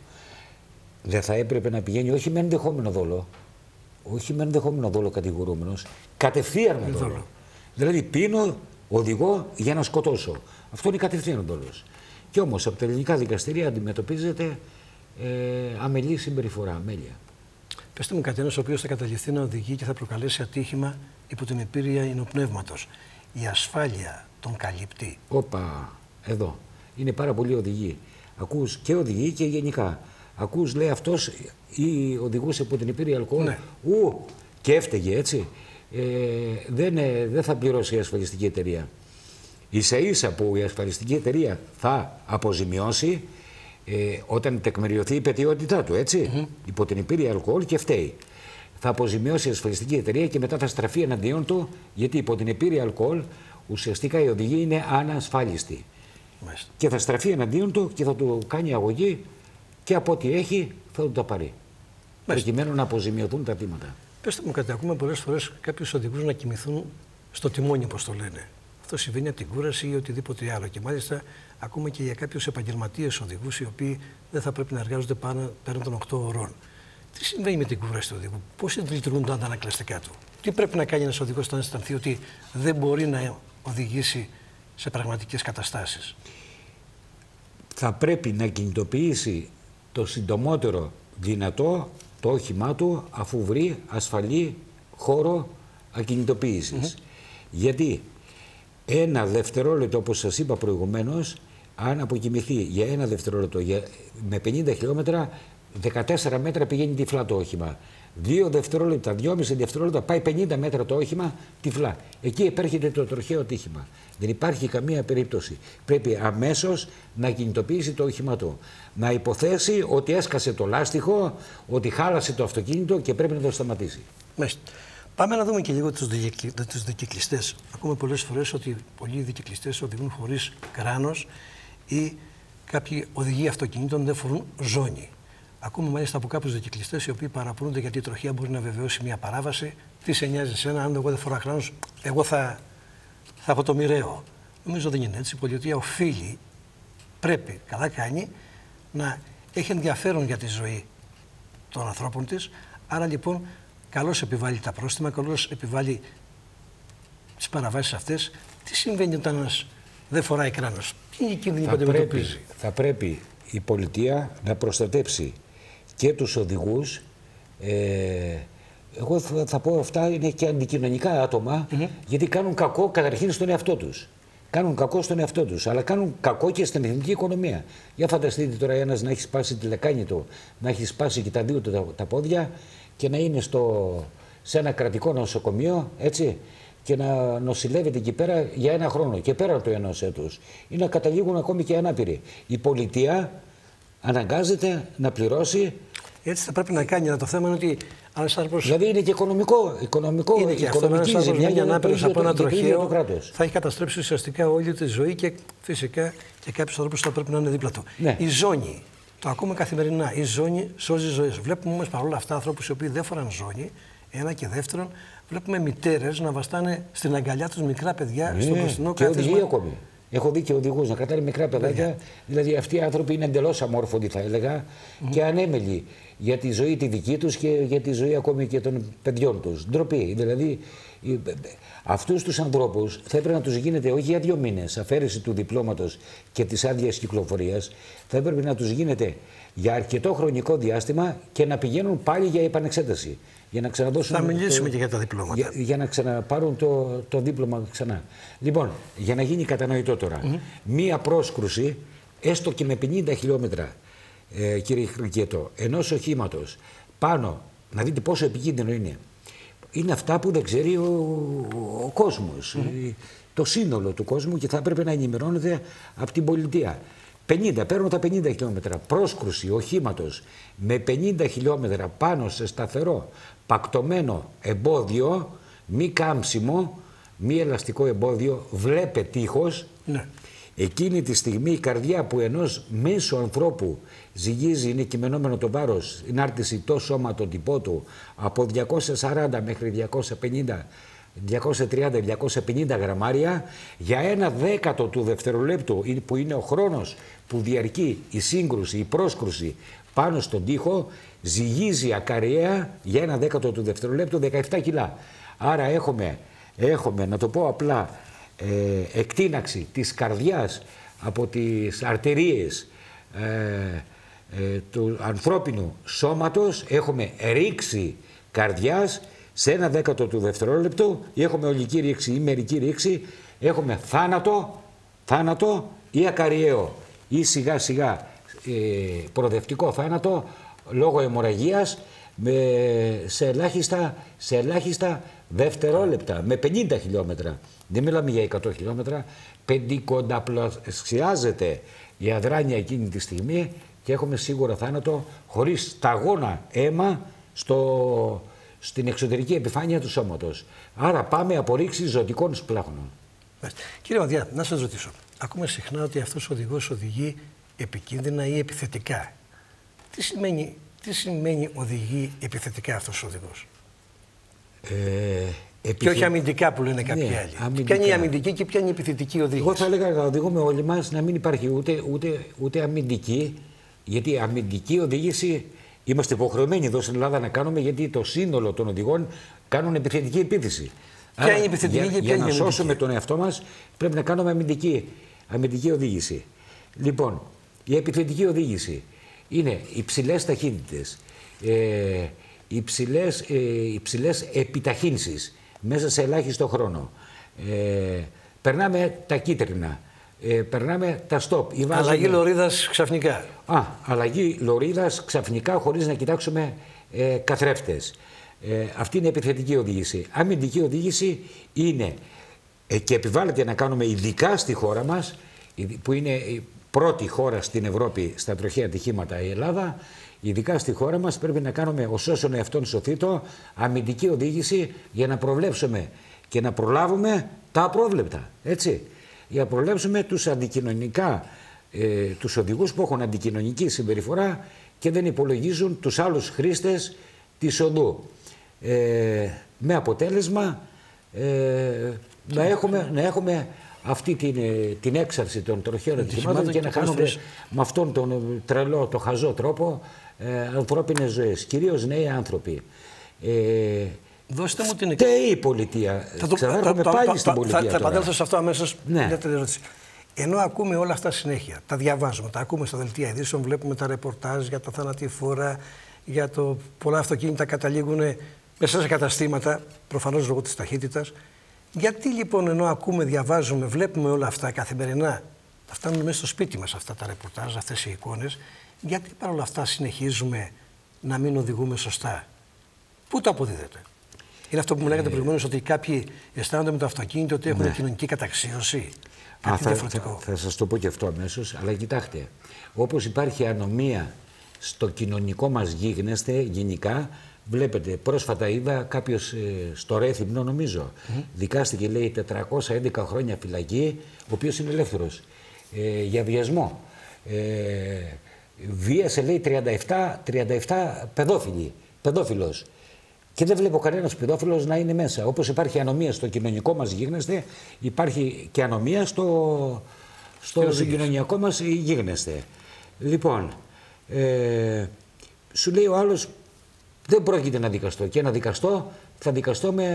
Δεν θα έπρεπε να πηγαίνει όχι με ενδεχόμενο δόλο, όχι με ενδεχόμενο δόλο κατηγορούμενος, κατευθείαν με δόλο. Δηλαδή πίνω, οδηγώ για να σκοτώσω. Αυτό είναι κατευθείαν δόλος. Κι όμως από τα ελληνικά δικαστήρια αντιμετωπίζεται ε, αμελή συμπεριφορά, αμέλεια. Πεςτε μου κάτι, ένας ο οποίος θα καταληφθεί να οδηγεί και θα προκαλέσει ατύχημα υπό την επίρρεια υνοπνεύματος. Η ασφάλεια τον καλύπτει? Όπα, εδώ. Είναι πάρα πολλοί οδηγοί. Ακούς και οδηγοί και γενικά. Ακούς, λέει αυτός, ή οδηγούσε υπό την επίρρεια αλκοόλ. Ναι. Ου, και έφταιγε έτσι. Ε, δεν, ε, δεν θα πληρώσει η ασφαλιστική εταιρεία. Ίσα ίσα που η ασφαλιστική εταιρεία θα αποζημιώσει ε, όταν τεκμηριωθεί η πετιότητά του, έτσι, mm-hmm. υπό την επίρρεια αλκοόλ και φταίει. Θα αποζημιώσει η ασφαλιστική εταιρεία και μετά θα στραφεί εναντίον του, γιατί υπό την επίρρεια αλκοόλ ουσιαστικά η οδηγή είναι ανασφάλιστη. Μάλιστα. Και θα στραφεί εναντίον του και θα του κάνει αγωγή και από ό,τι έχει θα του τα πάρει. Μάλιστα. Προκειμένου να αποζημιωθούν τα θύματα. Πεςτε μου κάτι, ακούμε πολλές φορές κάποιους οδηγούς να κοιμηθούν στο τιμόνι, όπως το λένε. Αυτό συμβαίνει από την κούραση ή οτιδήποτε άλλο. Και μάλιστα ακούμε και για κάποιους επαγγελματίες οδηγούς οι οποίοι δεν θα πρέπει να εργάζονται πάνω, πέραν των οκτώ ωρών. Τι συμβαίνει με την κούραση του οδηγού, πώς λειτουργούν τα αντανακλαστικά του, τι πρέπει να κάνει ένας οδηγός όταν αισθανθεί ότι δεν μπορεί να οδηγήσει σε πραγματικές καταστάσεις? Θα πρέπει να κινητοποιήσει το συντομότερο δυνατό το όχημά του αφού βρει ασφαλή χώρο ακινητοποίησης. Mm-hmm. Γιατί ένα δευτερόλεπτο, όπως σας είπα προηγουμένως, αν αποκοιμηθεί για ένα δευτερόλεπτο για, με πενήντα χιλιόμετρα, δεκατέσσερα μέτρα πηγαίνει τυφλά το όχημα. Δύο δευτερόλεπτα, δυόμιση δευτερόλεπτα πάει πενήντα μέτρα το όχημα τυφλά. Εκεί επέρχεται το τροχαίο ατύχημα. Δεν υπάρχει καμία περίπτωση. Πρέπει αμέσως να κινητοποιήσει το όχημα του. Να υποθέσει ότι έσκασε το λάστιχο, ότι χάλασε το αυτοκίνητο και πρέπει να το σταματήσει. Μάλιστα. Πάμε να δούμε και λίγο τους, δικυ... τους δικυκλιστές. Ακούμε πολλές φορές ότι πολλοί δικυκλιστές οδηγούν χωρίς κράνος ή κάποιοι οδηγοί αυτοκινήτων δεν φορούν ζώνη. Ακούμε μάλιστα από κάποιους δικυκλιστές οι οποίοι παραπονούνται γιατί η τροχιά μπορεί να βεβαιώσει μια παράβαση. Τι σε νοιάζει εσένα, αν εγώ δεν φοράω κράνος, εγώ θα, θα από το μοιραίο. Νομίζω δεν είναι έτσι. Η πολιτεία οφείλει, πρέπει, καλά κάνει, να έχει ενδιαφέρον για τη ζωή των ανθρώπων της. Άρα λοιπόν καλώς επιβάλλει τα πρόστιμα, καλώς επιβάλλει τις παραβάσεις αυτές. Τι συμβαίνει όταν ένας δεν φοράει κράνος? Τι είναι η κίνδυνη που αντιμετωπίζει? Θα πρέπει η πολιτεία να προστατέψει και τους οδηγούς. Ε, εγώ θα, θα πω αυτά είναι και αντικοινωνικά άτομα, mm-hmm. γιατί κάνουν κακό καταρχήν στον εαυτό τους. Κάνουν κακό στον εαυτό τους, αλλά κάνουν κακό και στην εθνική οικονομία. Για φανταστείτε τώρα ένας να έχει σπάσει τη λεκάνη του, να έχει σπάσει και τα δύο του τα, τα πόδια και να είναι στο, σε ένα κρατικό νοσοκομείο, έτσι, και να νοσηλεύεται εκεί πέρα για ένα χρόνο και πέρα του ενός έτους, ή να καταλήγουν ακόμη και ανάπηροι. Η πολιτεία αναγκάζεται να πληρώσει. Έτσι θα πρέπει να κάνει, αλλά το θέμα είναι ότι ένας άνθρωπος... Δηλαδή είναι και οικονομικό, οικονομικό είναι και αυτό, ένας άνθρωπος μια ανάπηρος από ένα τροχαίο θα έχει καταστρέψει ουσιαστικά όλη τη ζωή και φυσικά και κάποιους ανθρώπους θα πρέπει να είναι δίπλα του. Ναι. Η ζώνη, το ακούμε καθημερινά, η ζώνη σώζει ζωές. Βλέπουμε όμως παρόλα αυτά ανθρώπους οι οποίοι δεν φοράνε ζώνη, ένα και δεύτερον, βλέπουμε μητέρες να βαστάνε στην αγκαλιά τους μικρά παιδιά ναι, στο μπροστινό κάθισμα. Και οδηγεί ακόμη. Έχω δει και οδηγούς να κρατάνε μικρά παιδάκια. Δηλαδή αυτοί οι άνθρωποι είναι εντελώς αμόρφωτοι, θα έλεγα, mm. και ανέμελοι για τη ζωή τη δική τους και για τη ζωή ακόμη και των παιδιών τους. Ντροπή. Δηλαδή αυτούς τους ανθρώπους θα έπρεπε να τους γίνεται όχι για δύο μήνες αφαίρεση του διπλώματος και της άδειας κυκλοφορίας, θα έπρεπε να τους γίνεται για αρκετό χρονικό διάστημα και να πηγαίνουν πάλι για επανεξέταση. Για να ξαναδώσουν. Θα μιλήσουμε το, και για τα διπλώματα. Για, για να ξαναπάρουν το, το δίπλωμα ξανά. Λοιπόν, για να γίνει κατανοητό τώρα, mm-hmm. μία πρόσκρουση, έστω και με πενήντα χιλιόμετρα, ε, κύριε Χρυκέτο, ενός οχήματος πάνω, να δείτε πόσο επικίνδυνο είναι. Είναι αυτά που δεν ξέρει ο, ο, ο κόσμος, mm-hmm. το σύνολο του κόσμου και θα έπρεπε να ενημερώνεται από την πολιτεία. πενήντα, παίρνω τα πενήντα χιλιόμετρα. Πρόσκρουση οχήματος με πενήντα χιλιόμετρα πάνω σε σταθερό, πακτωμένο εμπόδιο, μη κάμψιμο, μη ελαστικό εμπόδιο, βλέπε τείχος. Ναι. Εκείνη τη στιγμή η καρδιά που ενός μέσου ανθρώπου ζυγίζει, είναι κειμενόμενο το βάρος, είναι άρτηση το σώματοτυπό του από διακόσια σαράντα μέχρι διακόσια πενήντα, διακόσια τριάντα διακόσια πενήντα γραμμάρια, για ένα δέκατο του δευτερολέπτου που είναι ο χρόνος που διαρκεί η σύγκρουση, η πρόσκρουση πάνω στον τοίχο, ζυγίζει ακαριέα για ένα δέκατο του δευτερολέπτου δεκαεπτά κιλά. Άρα έχουμε, έχουμε να το πω απλά, ε, εκτείναξη της καρδιάς από τις αρτηρίες ε, ε, του ανθρώπινου σώματος, έχουμε ρήξη καρδιάς σε ένα δέκατο του δευτερόλεπτου, έχουμε ολική ρήξη ή μερική ρήξη, έχουμε θάνατο, θάνατο ή ακαριαίο ή σιγά σιγά ε, προοδευτικό θάνατο λόγω αιμορραγίας με, σε, ελάχιστα, σε ελάχιστα δευτερόλεπτα, με πενήντα χιλιόμετρα. Δεν μιλάμε για εκατό χιλιόμετρα, πεντηκονταπλασιάζεται η αδράνεια εκείνη τη στιγμή και έχουμε σίγουρα θάνατο χωρίς σταγόνα αίμα στο, στην εξωτερική επιφάνεια του σώματος. Άρα πάμε από ρήξη ζωτικών σπλάχνων. Κύριε Μαδιά, να σας ρωτήσω. Ακούμε συχνά ότι αυτός ο οδηγός οδηγεί επικίνδυνα ή επιθετικά. Τι σημαίνει, τι σημαίνει οδηγεί επιθετικά αυτός ο οδηγός? Ε, επιθε... Και όχι αμυντικά που λένε κάποιοι ναι, άλλοι. Αμυντικά. Ποια είναι η αμυντική και ποια είναι η επιθετική οδήγηση? Εγώ θα έλεγα να οδηγούμε όλοι μας να μην υπάρχει ούτε, ούτε, ούτε αμυντική, γιατί αμυντική οδήγηση είμαστε υποχρεωμένοι εδώ στην Ελλάδα να κάνουμε, γιατί το σύνολο των οδηγών κάνουν επιθετική επίθεση. Ποια είναι η επιθετική για, και ποια για είναι η να αμυντική? σώσουμε τον εαυτό μας πρέπει να κάνουμε αμυντική, αμυντική οδήγηση. Λοιπόν, η επιθετική οδήγηση είναι υψηλές ταχύτητες, ε, υψηλές, ε, υψηλές επιταχύνσεις μέσα σε ελάχιστο χρόνο. Ε, περνάμε τα κίτρινα, ε, περνάμε τα stop. Βάζουμε... Αλλαγή λωρίδας ξαφνικά. Α, αλλαγή λωρίδας ξαφνικά χωρίς να κοιτάξουμε ε, καθρέφτες. Ε, αυτή είναι επιθετική οδήγηση. Αμυντική οδήγηση είναι ε, και επιβάλλεται να κάνουμε ειδικά στη χώρα μας, που είναι η πρώτη χώρα στην Ευρώπη στα τροχαία ατυχήματα η Ελλάδα, ειδικά στη χώρα μας πρέπει να κάνουμε ως όσον εαυτόν σωθήτο αμυντική οδήγηση για να προβλέψουμε και να προλάβουμε τα απρόβλεπτα, έτσι. Για να προβλέψουμε τους αντικοινωνικά, ε, τους οδηγούς που έχουν αντικοινωνική συμπεριφορά και δεν υπολογίζουν τους άλλους χρήστες της οδού. Ε, με αποτέλεσμα ε, να, έχουμε, να έχουμε αυτή την, την έξαρση των τροχαίων ατυχημάτων και να χάνουμε με αυτόν τον τρελό, το χαζό τρόπο ε, ανθρώπινες ζωές, κυρίως νέοι άνθρωποι. Ε, Δώστε μου την φταίει η πολιτεία. Θα το, Ξανάρχομαι το, πάλι το, στην το, πολιτεία. Θα, θα επανέλθω σε αυτό αμέσως. Ναι. Ενώ ακούμε όλα αυτά συνέχεια, τα διαβάζουμε, τα ακούμε στα δελτία ειδήσεων, βλέπουμε τα ρεπορτάζ για τα θανατηφόρα, για το πολλά αυτοκίνητα καταλήγουν μέσα σε καταστήματα, προφανώς λόγω της ταχύτητας. Γιατί λοιπόν ενώ ακούμε, διαβάζουμε, βλέπουμε όλα αυτά καθημερινά, τα φτάνουν μέσα στο σπίτι μας αυτά τα ρεπορτάζ, αυτές οι εικόνες, γιατί παρόλα αυτά συνεχίζουμε να μην οδηγούμε σωστά? Πού το αποδίδεται? Είναι αυτό που μου λέγατε ε... προηγουμένως, ότι κάποιοι αισθάνονται με το αυτοκίνητο ότι έχουν ναι. κοινωνική καταξίωση. Α, θα, θα, θα σας το πω και αυτό αμέσως, αλλά κοιτάξτε, όπως υπάρχει ανομία στο κοινωνικό μας γίγνεσθε γενικά, βλέπετε, πρόσφατα είδα κάποιος ε, στο Ρέθυμνο, νομίζω, mm. δικάστηκε, λέει, τετρακόσια έντεκα χρόνια φυλακή, ο οποίος είναι ελεύθερος, ε, για βιασμό. Ε, βίασε, λέει, τριάντα επτά, τριάντα επτά παιδόφιλοι, παιδόφιλος. Και δεν βλέπω κανένας παιδόφιλος να είναι μέσα. Όπως υπάρχει ανομία στο κοινωνικό μας γίγνεσθε, υπάρχει και ανομία στο, στο συγκοινωνιακό μας γίγνεσθε. Λοιπόν, ε, σου λέει ο άλλος, δεν πρόκειται να δικαστώ. Και να δικαστώ, θα δικαστώ με,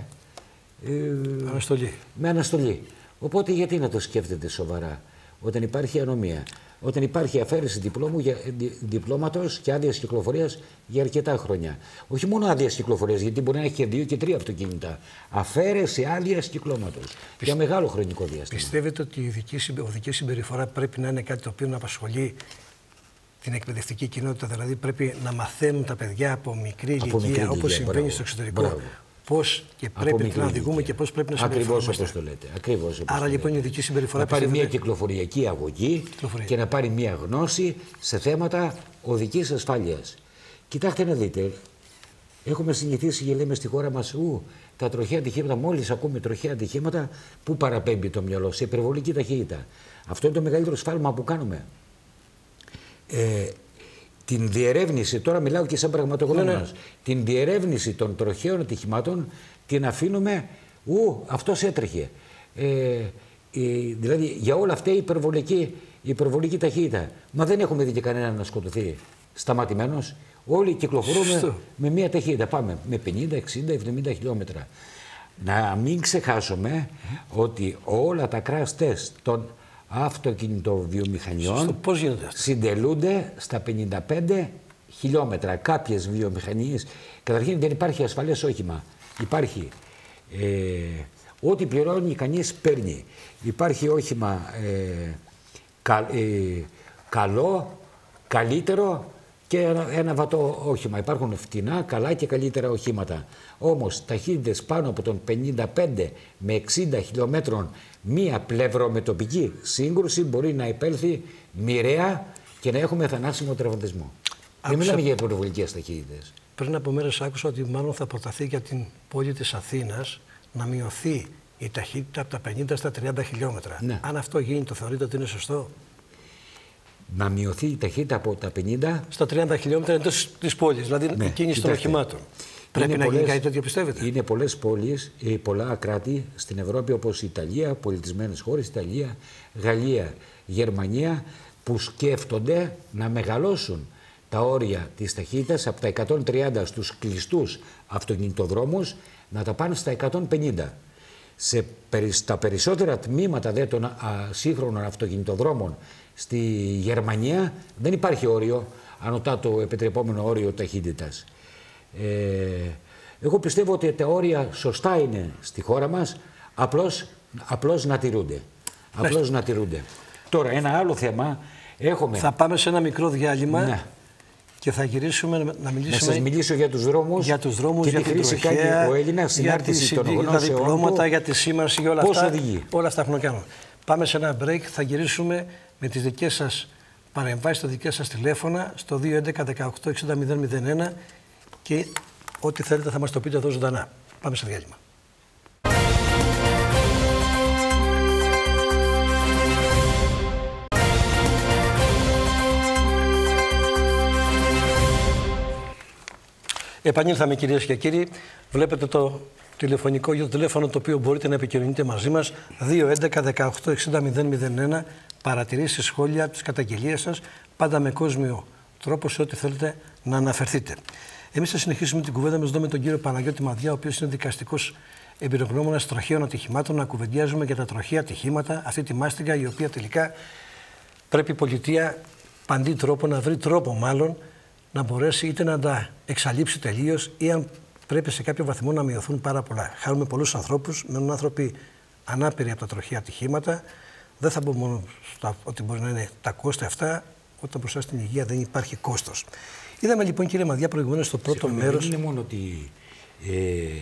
ε, αναστολή. με αναστολή. Οπότε γιατί να το σκέφτεται σοβαρά, όταν υπάρχει ανομία? Όταν υπάρχει αφαίρεση διπλώμου, για, δι, διπλώματος και άδειας κυκλοφορίας για αρκετά χρόνια. Όχι μόνο άδειας κυκλοφορίας, γιατί μπορεί να έχει και δύο και τρία αυτοκίνητα. Αφαίρεση άδειας κυκλώματος Πιστε... για μεγάλο χρονικό διάστημα. Πιστεύετε ότι η οδική συμπεριφορά πρέπει να είναι κάτι το οποίο να απασχολεί την εκπαιδευτική κοινότητα? Δηλαδή πρέπει να μαθαίνουν τα παιδιά από μικρή ηλικία, όπως συμβαίνει μπράβο, στο εξωτερικό, μπράβο. Πώς και πρέπει να οδηγούμε και πώς πρέπει να συμπεριφερόμαστε. Ακριβώς όπως το λέτε. Ακριβώς όπως Άρα το λοιπόν λέτε. η ειδική συμπεριφορά να πάρει πιστεύετε... μια κυκλοφοριακή αγωγή Κυκλοφορία. και να πάρει μια γνώση σε θέματα οδικής ασφάλειας. Κοιτάξτε να δείτε, έχουμε συνηθίσει και λέμε στη χώρα μας, ου, τα τροχαία ατυχήματα, μόλις ακούμε τροχαία ατυχήματα, πού παραπέμπει το μυαλό? Σε υπερβολική ταχύτητα. Αυτό είναι το μεγαλύτερο σφάλμα που κάνουμε. Ε, την διερεύνηση, τώρα μιλάω και σαν πραγματογνώμονας, ναι, ναι. την διερεύνηση των τροχαίων ατυχημάτων την αφήνουμε, ου, αυτός έτρεχε. Ε, ε, δηλαδή για όλα αυτά η υπερβολική, η υπερβολική ταχύτητα. Μα δεν έχουμε δει και κανέναν να σκοτωθεί σταματημένος. Όλοι κυκλοφορούμε Σωστό. με μία ταχύτητα. Πάμε με πενήντα, εξήντα, εβδομήντα χιλιόμετρα. Να μην ξεχάσουμε mm. ότι όλα τα crash test των αυτοκινητοβιομηχανιών συντελούνται στα πενήντα πέντε χιλιόμετρα. Κάποιες βιομηχανίες, καταρχήν δεν υπάρχει ασφαλές όχημα. Υπάρχει ε, ό,τι πληρώνει κανείς παίρνει. Υπάρχει όχημα ε, κα, ε, καλό, καλύτερο και ένα, ένα βατό όχημα. Υπάρχουν φτηνά, καλά και καλύτερα οχήματα. Όμως ταχύτητες πάνω από τον πενήντα πέντε με εξήντα χιλιόμετρων, μία πλευρομετωπική σύγκρουση μπορεί να επέλθει μοιραία και να έχουμε θανάσιμο τραυματισμό. Δεν μιλάμε για υπερβολικές ταχύτητες. Πριν από μέρες άκουσα ότι μάλλον θα προταθεί για την πόλη της Αθήνας να μειωθεί η ταχύτητα από τα πενήντα στα τριάντα χιλιόμετρα. Ναι. Αν αυτό γίνει, το θεωρείτε ότι είναι σωστό? Να μειωθεί η ταχύτητα από τα πενήντα στα τριάντα χιλιόμετρα εντός της πόλης, δηλαδή ναι, η κίνηση των οχημάτων. Πρέπει να γίνει κάτι τέτοιο, πιστεύετε? Είναι πολλές πόλεις, πολλά κράτη στην Ευρώπη, όπως η Ιταλία, πολιτισμένες χώρες, Ιταλία, Γαλλία, Γερμανία, που σκέφτονται να μεγαλώσουν τα όρια της ταχύτητας από τα εκατόν τριάντα στους κλειστούς αυτοκινητοδρόμους να τα πάνε στα εκατόν πενήντα. Σε, στα περισσότερα τμήματα δε των α, σύγχρονων αυτοκινητοδρόμων στη Γερμανία δεν υπάρχει όριο ανωτά το επιτρεπόμενο όριο ταχύτητας. Ε, εγώ πιστεύω ότι τα όρια σωστά είναι στη χώρα μας, απλώς, απλώς να τηρούνται. Απλώς να τηρούνται. Τώρα ένα άλλο θέμα έχουμε... Θα πάμε σε ένα μικρό διάλειμμα. Ναι. Και θα γυρίσουμε να μιλήσουμε. Να σας μιλήσω για τους δρόμους, για τους δρόμους, και για τη χρήση τροχέα, κάνει ο Έλληνας στην άρτηση των γνώσεων. Για τα διπλώματα, για τη σήμανση, για όλα πώς αυτά. οδηγεί. Όλα αυτά έχουμε να κάνουμε. Πάμε σε ένα break, θα γυρίσουμε με τις δικές σας παρεμβάσεις, στα δικές σας τηλέφωνα, στο δύο έντεκα δεκαοκτώ εξήντα μηδέν μηδέν ένα και ό,τι θέλετε θα μας το πείτε εδώ ζωντανά. Πάμε σε διάλειμμα. Επανήλθαμε, κυρίες και κύριοι. Βλέπετε το τηλεφωνικό για το τηλέφωνο το οποίο μπορείτε να επικοινωνείτε μαζί μας. δύο έντεκα δεκαοκτώ εξήντα μηδέν μηδέν ένα. Παρατηρήσεις, σχόλια, τις καταγγελίες σας. Πάντα με κόσμιο τρόπο σε ό,τι θέλετε να αναφερθείτε. Εμείς θα συνεχίσουμε την κουβέντα μας εδώ με τον κύριο Παναγιώτη Μαδιά, ο οποίος είναι δικαστικός εμπειρογνώμονας τροχαίων ατυχημάτων, να κουβεντιάζουμε για τα τροχαία ατυχήματα, αυτή τη μάστιγα η οποία τελικά πρέπει η πολιτεία παντή τρόπο να βρει τρόπο μάλλον να μπορέσει είτε να τα εξαλείψει τελείως ή αν πρέπει σε κάποιο βαθμό να μειωθούν πάρα πολλά. Χάρουμε πολλούς ανθρώπους, μένουν άνθρωποι ανάπηροι από τα τροχαία ατυχήματα. Δεν θα πω μόνο στα, ότι μπορεί να είναι τα κόστη αυτά, όταν μπροστά στην υγεία δεν υπάρχει κόστος. Είδαμε λοιπόν, κύριε Μαδιά, προηγουμένως στο πρώτο Συγχωρείτε, μέρος. Δεν είναι μόνο ότι. Ε,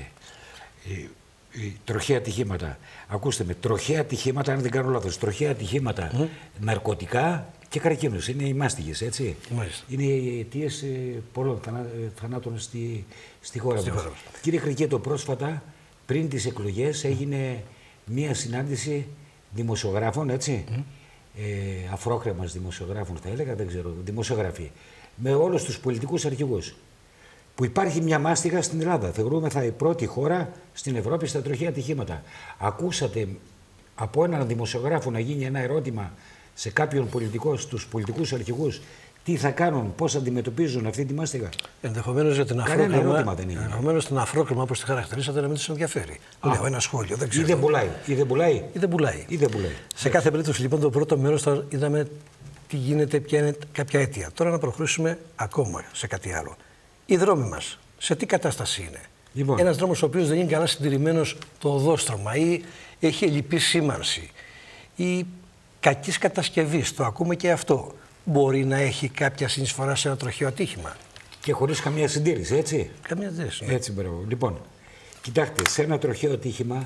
ε, ε, τροχαία ατυχήματα. Ακούστε με, τροχαία ατυχήματα, αν δεν κάνω λάθος, τροχαία ατυχήματα, mm. ναρκωτικά και καρκίνους. Είναι οι μάστιγες, έτσι. Μάλιστα. Είναι οι αιτίες ε, πολλών θανά, ε, θανάτων στη, στη χώρα στη μας. χώρα μας. Κύριε Κρικέτο, πρόσφατα, πριν τις εκλογές, έγινε μία συνάντηση δημοσιογράφων, έτσι. Mm. Ε, αφρόκρεμας δημοσιογράφων, θα έλεγα, δεν ξέρω, δημοσιογράφοι, με όλους τους πολιτικούς αρχηγούς. Που υπάρχει μια μάστιγα στην Ελλάδα. Θεωρούμεθα η πρώτη χώρα στην Ευρώπη στα τροχαία ατυχήματα. Ακούσατε από έναν δημοσιογράφο να γίνει ένα ερώτημα σε κάποιον πολιτικό, στους πολιτικούς αρχηγούς, τι θα κάνουν, πώς αντιμετωπίζουν αυτή τη μάστιγα? Ενδεχομένως για την αφρόκρεμα. Ενδεχομένως την αφρόκρεμα, όπως τη χαρακτηρίσατε, να μην τους ενδιαφέρει. Α, λέω ένα σχόλιο. Δεν ξέρω. Ή δεν πουλάει. Ή δεν πουλάει. Ή δεν πουλάει. Ή δεν πουλάει. Σε κάθε περίπτωση, λοιπόν, το πρώτο μέρος θα είδαμε τι γίνεται, ποια είναι κάποια αίτια. Τώρα να προχωρήσουμε ακόμα σε κάτι άλλο. Οι δρόμοι μας, σε τι κατάσταση είναι? Λοιπόν. Ένας δρόμος ο οποίος δεν είναι καλά συντηρημένος το οδόστρωμα ή έχει ελλειπή σήμανση ή κακής κατασκευής, το ακούμε και αυτό, μπορεί να έχει κάποια συνεισφορά σε ένα τροχαίο ατύχημα. Και χωρίς καμία συντήρηση, έτσι. Καμία θέση. Ναι. Έτσι, μπράβο. Λοιπόν, κοιτάξτε, σε ένα τροχαίο ατύχημα,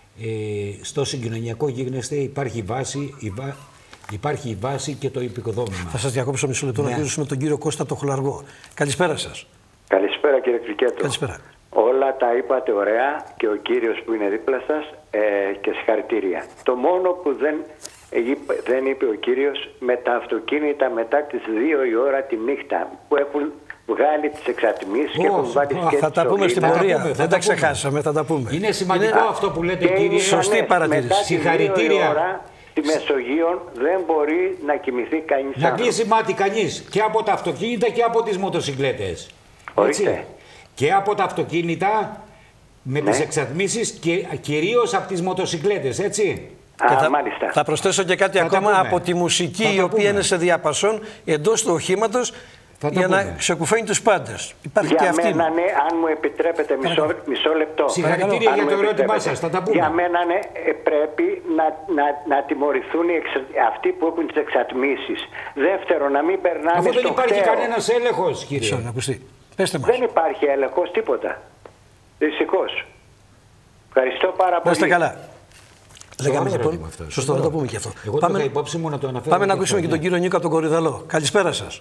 ε, στο συγκοινωνιακό γίγνεσθε υπάρχει βάση, η βά... υπάρχει η βάση και το υπηκοδόμημα. Θα σας διακόψω μισό λεπτό, ναι, να κλείσουμε τον κύριο Κώστα το Χολαργό. Καλησπέρα σας. Καλησπέρα, κύριε Κρικέτο. Καλησπέρα. Όλα τα είπατε ωραία και ο κύριος που είναι δίπλα σας ε, και συγχαρητήρια. Το μόνο που δεν, είπε, δεν είπε ο κύριος, με τα αυτοκίνητα μετά τις δύο η ώρα τη νύχτα που έχουν βγάλει τις εξατμίσεις oh, και έχουν βάλει oh, θα τα πούμε στην πορεία, δεν τα, τα ξεχάσαμε, θα τα πούμε. Είναι σημαντικό είναι... αυτό που λέτε, κύριε. Σωστή παρατήρηση. Συγχαρητήρια. Στη Μεσογείο δεν μπορεί να κοιμηθεί κανείς. Να κλείσει μάτι κανείς και από τα αυτοκίνητα και από τις μοτοσυκλέτες. Ορίστε. Και από τα αυτοκίνητα με ναι. τις εξατμίσεις και κυρίως από τις μοτοσυκλέτες, έτσι. Α, και θα, μάλιστα. θα προσθέσω και κάτι θα ακόμα από τη μουσική η οποία πούμε. είναι σε διαπασόν εντός του οχήματος για πούμε. να ξεκουφαίνει τους πάντες. Υπάρχει για και αυτή. μένα, ναι, αν μου επιτρέπετε μισό, μισό λεπτό. Συγχαρητήρια για το ερώτημά σας, θα τα πούμε. Για μένα, ναι, πρέπει να, να, να τιμωρηθούν οι εξ, αυτοί που έχουν τις εξατμίσεις. Δεύτερον, να μην περνάνε αφού στο δεν υπάρχει χτέο. κανένας έλεγχος, κύριε. Σω, να ακουστεί. Πέστε μας. Δεν υπάρχει έλεγχος, τίποτα. Δυστυχώς. Ευχαριστώ πάρα πολύ. Να είστε καλά. Λέγαμε λοιπόν. Σωστό, να το πούμε και αυτό. Εγώ πάμε, το είχα υπόψη μου να το αναφέρω. Πάμε να ακούσουμε και τον κύριο Νίκο από τον Κορυδαλό. Καλησπέρα σας.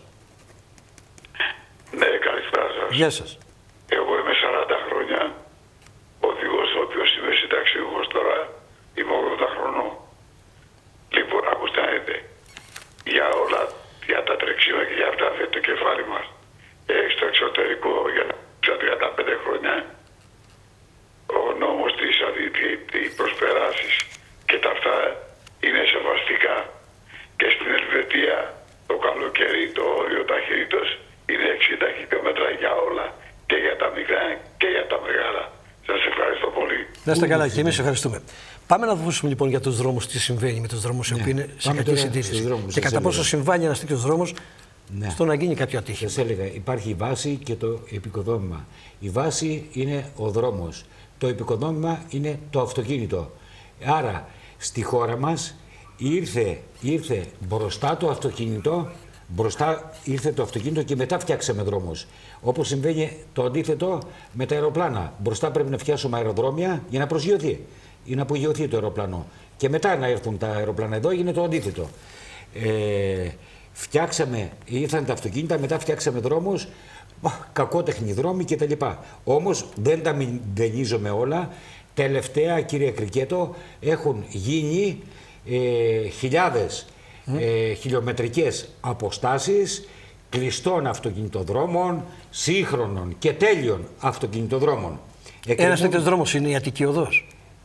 Ναι, καλησπέρα σας. Γεια σας. Εγώ είμαι σαράντα χρόνια. Οδηγός ο οποίος είμαι συνταξιούχος τώρα. Είμαι ογδόντα χρονών. Λοιπόν, ακούστε να δείτε. Για όλα, για τα τρεξίματα και για αυτά δεν το κεφάλι μας. Έχει στο εξωτερικό για τα τριάντα πέντε χρόνια. Ο νόμος της οι προσπεράσεις και τα αυτά είναι σεβαστικά. Και στην Ελβετία το καλοκαίρι το όριο ταχύτητος είναι εξήντα χιλιόμετρα για όλα. Και για τα μικρά και για τα μεγάλα. Σας ευχαριστώ πολύ. Να είστε καλά και εμείς ευχαριστούμε. Πάμε να δούμε λοιπόν για τους δρόμους τι συμβαίνει με τους δρόμους οι ναι. οποίοι είναι σε κακή συντήρηση. Και κατά πόσο συμβάλλει ένας τέτοιος δρόμος ναι. στο να γίνει κάποιο ατύχημα. Σας έλεγα, υπάρχει η βάση και το επικοδόμημα. Η βάση είναι ο δρόμος. Το επικοδόμημα είναι το αυτοκίνητο. Άρα στη χώρα μας ήρθε, ήρθε μπροστά το αυτοκίνητο, μπροστά ήρθε το αυτοκίνητο και μετά φτιάξαμε δρόμους. Όπως συμβαίνει το αντίθετο με τα αεροπλάνα. Μπροστά πρέπει να φτιάσουμε αεροδρόμια για να προσγειωθεί ή να απογειωθεί το αεροπλάνο. Και μετά να έρθουν τα αεροπλάνα. Εδώ έγινε το αντίθετο. Ε, φτιάξαμε, ήρθαν τα αυτοκίνητα, μετά φτιάξαμε δρόμους, κακότεχνοι δρόμοι κτλ. Όμως δεν τα μηδενίζομαι όλα. Τελευταία, κύριε Κρικέτο, έχουν γίνει ε, χιλιάδες mm. ε, χιλιομετρικές αποστάσεις κλειστών αυτοκινητοδρόμων, σύγχρονων και τέλειων αυτοκινητοδρόμων. Ένας τέτοιος δρόμος είναι η Αττική Οδός.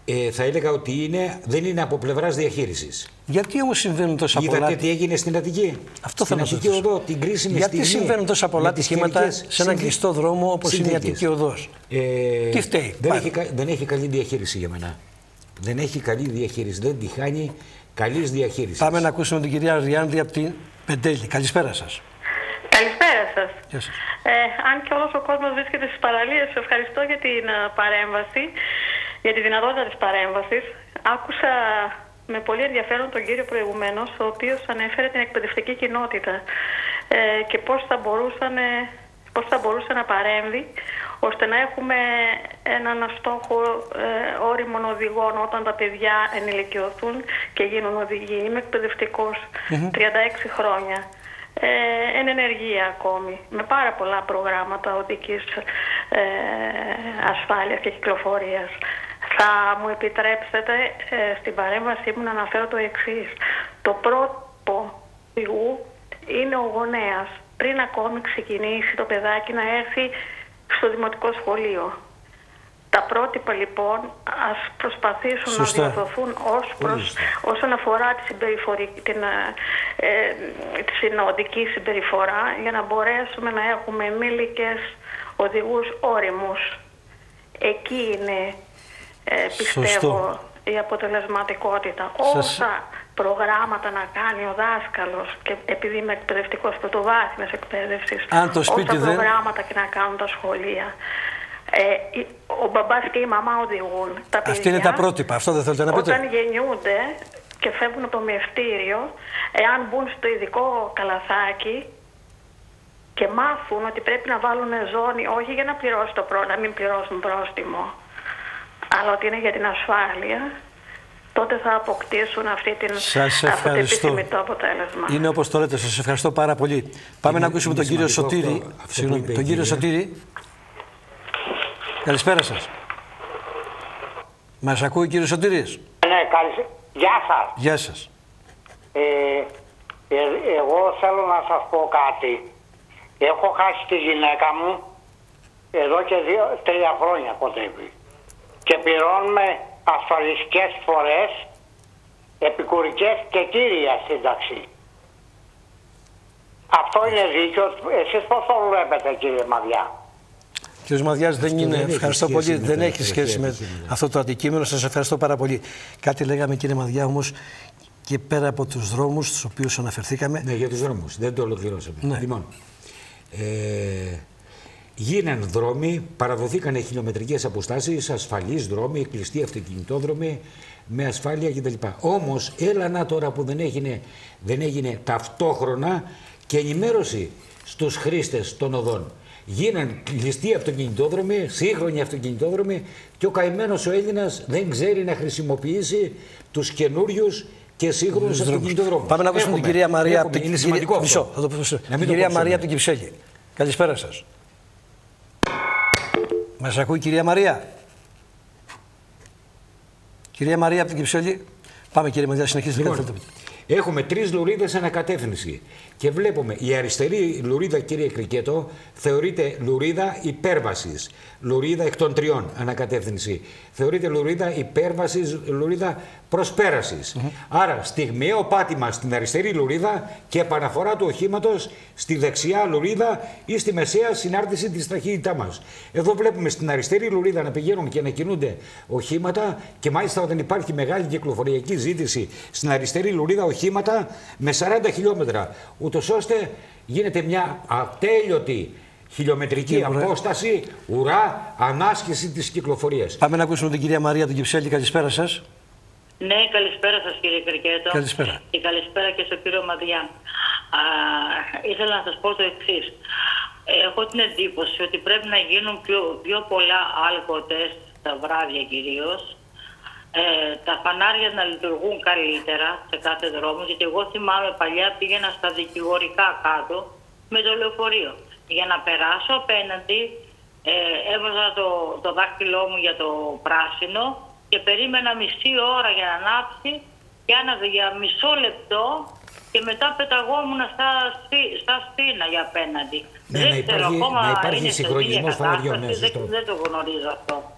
Ε, θα έλεγα ότι είναι, δεν είναι από πλευράς διαχείρισης. Γιατί όμως συμβαίνουν τόσα πολλά. Είδατε τι έγινε στην Αττική. Αυτό στην Αττική Οδό, την κρίσιμη Γιατί στιγμή. Γιατί συμβαίνουν τόσα πολλά ατυχήματα σε έναν κλειστό δρόμο όπως είναι η Αττική Οδός. Ε, τι φταίει. Δεν έχει, δεν έχει καλή διαχείριση για μένα. Δεν έχει καλή διαχείριση. Δεν τη χάνει καλής διαχείρισης. Πάμε να ακούσουμε την κυρία Ριάνδη από την Πεντέλη. Καλησπέρα σας. Καλησπέρα σας. Γεια σας. Ε, αν και όλος ο κόσμος βρίσκεται στις παραλίες, σας ευχαριστώ για την uh, παρέμβαση, για τη δυνατότητα της παρέμβασης. Άκουσα με πολύ ενδιαφέρον τον κύριο προηγουμένως, ο οποίος ανέφερε την εκπαιδευτική κοινότητα ε, και πώς θα, μπορούσαν, πώς θα μπορούσε να παρέμβει, ώστε να έχουμε έναν στόχο ε, όριμων οδηγών όταν τα παιδιά ενηλικιωθούν και γίνουν οδηγοί. Είμαι εκπαιδευτικός mm-hmm. τριάντα έξι χρόνια. Ε, εν ενεργεία ακόμη, με πάρα πολλά προγράμματα οδικής ε, ασφάλειας και κυκλοφορίας. Θα μου επιτρέψετε ε, στην παρέμβασή μου να αναφέρω το εξής. Το πρότυπο οδηγού είναι ο γονέας. Πριν ακόμη ξεκινήσει το παιδάκι να έρθει στο δημοτικό σχολείο. Τα πρότυπα λοιπόν ας προσπαθήσουν Σωστά. να διορθωθούν ως προς, όσον αφορά τη, την, ε, τη συνοδική συμπεριφορά, για να μπορέσουμε να έχουμε ενήλικες οδηγούς όριμους. Εκεί είναι, ε, πιστεύω, Σωστό. η αποτελεσματικότητα. Σας... Όσα προγράμματα να κάνει ο δάσκαλος, και επειδή είμαι εκπαιδευτικός πρωτοβάθμιας εκπαίδευσης, όσα προγράμματα δεν... και να κάνουν τα σχολεία. Ε, ο μπαμπάς και η μαμά οδηγούν. Τα παιδιά, αυτή είναι τα πρότυπα, αυτό δεν θέλετε να πείτε. Όταν γεννιούνται και φεύγουν από το μευτήριο, εάν μπουν στο ειδικό καλαθάκι και μάθουν ότι πρέπει να βάλουν ζώνη, όχι για να, πληρώσει το πρό, να μην πληρώσουν πρόστιμο, αλλά ότι είναι για την ασφάλεια, τότε θα αποκτήσουν αυτή την, αυτό το επιθυμητό αποτέλεσμα. Είναι όπως το λέτε, σας ευχαριστώ πάρα πολύ. Πάμε είναι, να ακούσουμε τον κύριο Σωτήρη. Αυτό, αυτό Συγγνώμη, τον κύριο Σωτήρη. Καλησπέρα σας. Μας ακούει ο κύριος Σωτήρης? Ναι, καλησπέρα. Γεια σας. Γεια σας. Ε, ε, εγώ θέλω να σας πω κάτι. Έχω χάσει τη γυναίκα μου εδώ και δύο, τρία χρόνια κοντεύει. Και πληρώνουμε ασφαλιστικές φορές, επικουρικές και κύρια σύνταξη. Αυτό είναι δίκιο. Εσείς πώς το βλέπετε, κύριε Μαδιά? Κύριος Μαδιάς, δεν είναι, δεν ευχαριστώ πολύ, δεν τα, έχει σχέση με αυτό το αντικείμενο, σας ευχαριστώ πάρα πολύ. Κάτι λέγαμε, κύριε Μαδιά, όμως, και πέρα από τους δρόμους στους οποίους αναφερθήκαμε. Ναι, για τους δρόμους, δεν το ολοκληρώσαμε. Ναι. Λοιπόν, ε, γίναν δρόμοι, παραδοθήκανε χιλιομετρικές αποστάσεις, ασφαλείς δρόμοι, κλειστοί αυτοκινητόδρομοι, με ασφάλεια κτλ. Όμως, έλα να τώρα που δεν έγινε, δεν έγινε ταυτόχρονα και ενημέρωση στους χρήστες των οδών. Γίναν κλειστοί αυτοκινητόδρομοι, σύγχρονοι αυτοκινητόδρομοι, και ο καημένος ο Έλληνας δεν ξέρει να χρησιμοποιήσει τους καινούριους και σύγχρονους αυτοκινητοδρόμους. Πάμε να ακούσουμε την κυρία Μαρία από την... Είναι σημαντικό Μισό, αυτό. Θα το πω. Την κυρία Μαρία από την Κυψέλη. Καλησπέρα σας. Μας ακούει η κυρία Μαρία? Κυρία Μαρία από την Κυψέλη. Πάμε, κύριε Μαρία, συνεχίστε. Λοιπόν, έχουμε τρεις λουρίδες ανακατεύθυνση και βλέπουμε η αριστερή λουρίδα, κύριε Κρικέτο, θεωρείται λουρίδα υπέρβασης. Λουρίδα εκ των τριών ανακατεύθυνση. Θεωρείται λουρίδα υπέρβασης, λουρίδα προσπέρασης. Mm-hmm. Άρα στιγμιαίο πάτημα στην αριστερή λουρίδα και επαναφορά του οχήματος στη δεξιά λουρίδα ή στη μεσαία συνάρτηση της ταχύτητά μας. Εδώ βλέπουμε στην αριστερή λουρίδα να πηγαίνουν και να κινούνται οχήματα, και μάλιστα όταν υπάρχει μεγάλη κυκλοφοριακή ζήτηση στην αριστερή λουρίδα οχήματα με σαράντα χιλιόμετρα, ούτως ώστε γίνεται μια ατέλειωτη χιλιομετρική Κύριε απόσταση, ουρά, ανάσχεση της κυκλοφορίας. Πάμε να ακούσουμε την κυρία Μαρία την Κυψέλη. Καλησπέρα σας. Ναι, καλησπέρα σας, κύριε Κρικέτο. Καλησπέρα. Και καλησπέρα και στον κύριο Μαδιά. Α, ήθελα να σας πω το εξής. Έχω την εντύπωση ότι πρέπει να γίνουν πιο, πιο πολλά αλκοτεστ τα βράδια κυρίως. Ε, τα φανάρια να λειτουργούν καλύτερα σε κάθε δρόμο, γιατί εγώ θυμάμαι παλιά πήγαινα στα δικηγορικά κάτω με το λεωφορείο. Για να περάσω απέναντι ε, έβαζα το, το δάχτυλό μου για το πράσινο και περίμενα μισή ώρα για να ανάψει και άναβε για μισό λεπτό και μετά πεταγόμουν στα, στα στήνα για απέναντι. Ναι, δεν να ξέρω υπάρχει, ακόμα, να υπάρχει συγχρονισμός φαναριών. Ναι, δεν, δεν το γνωρίζω αυτό.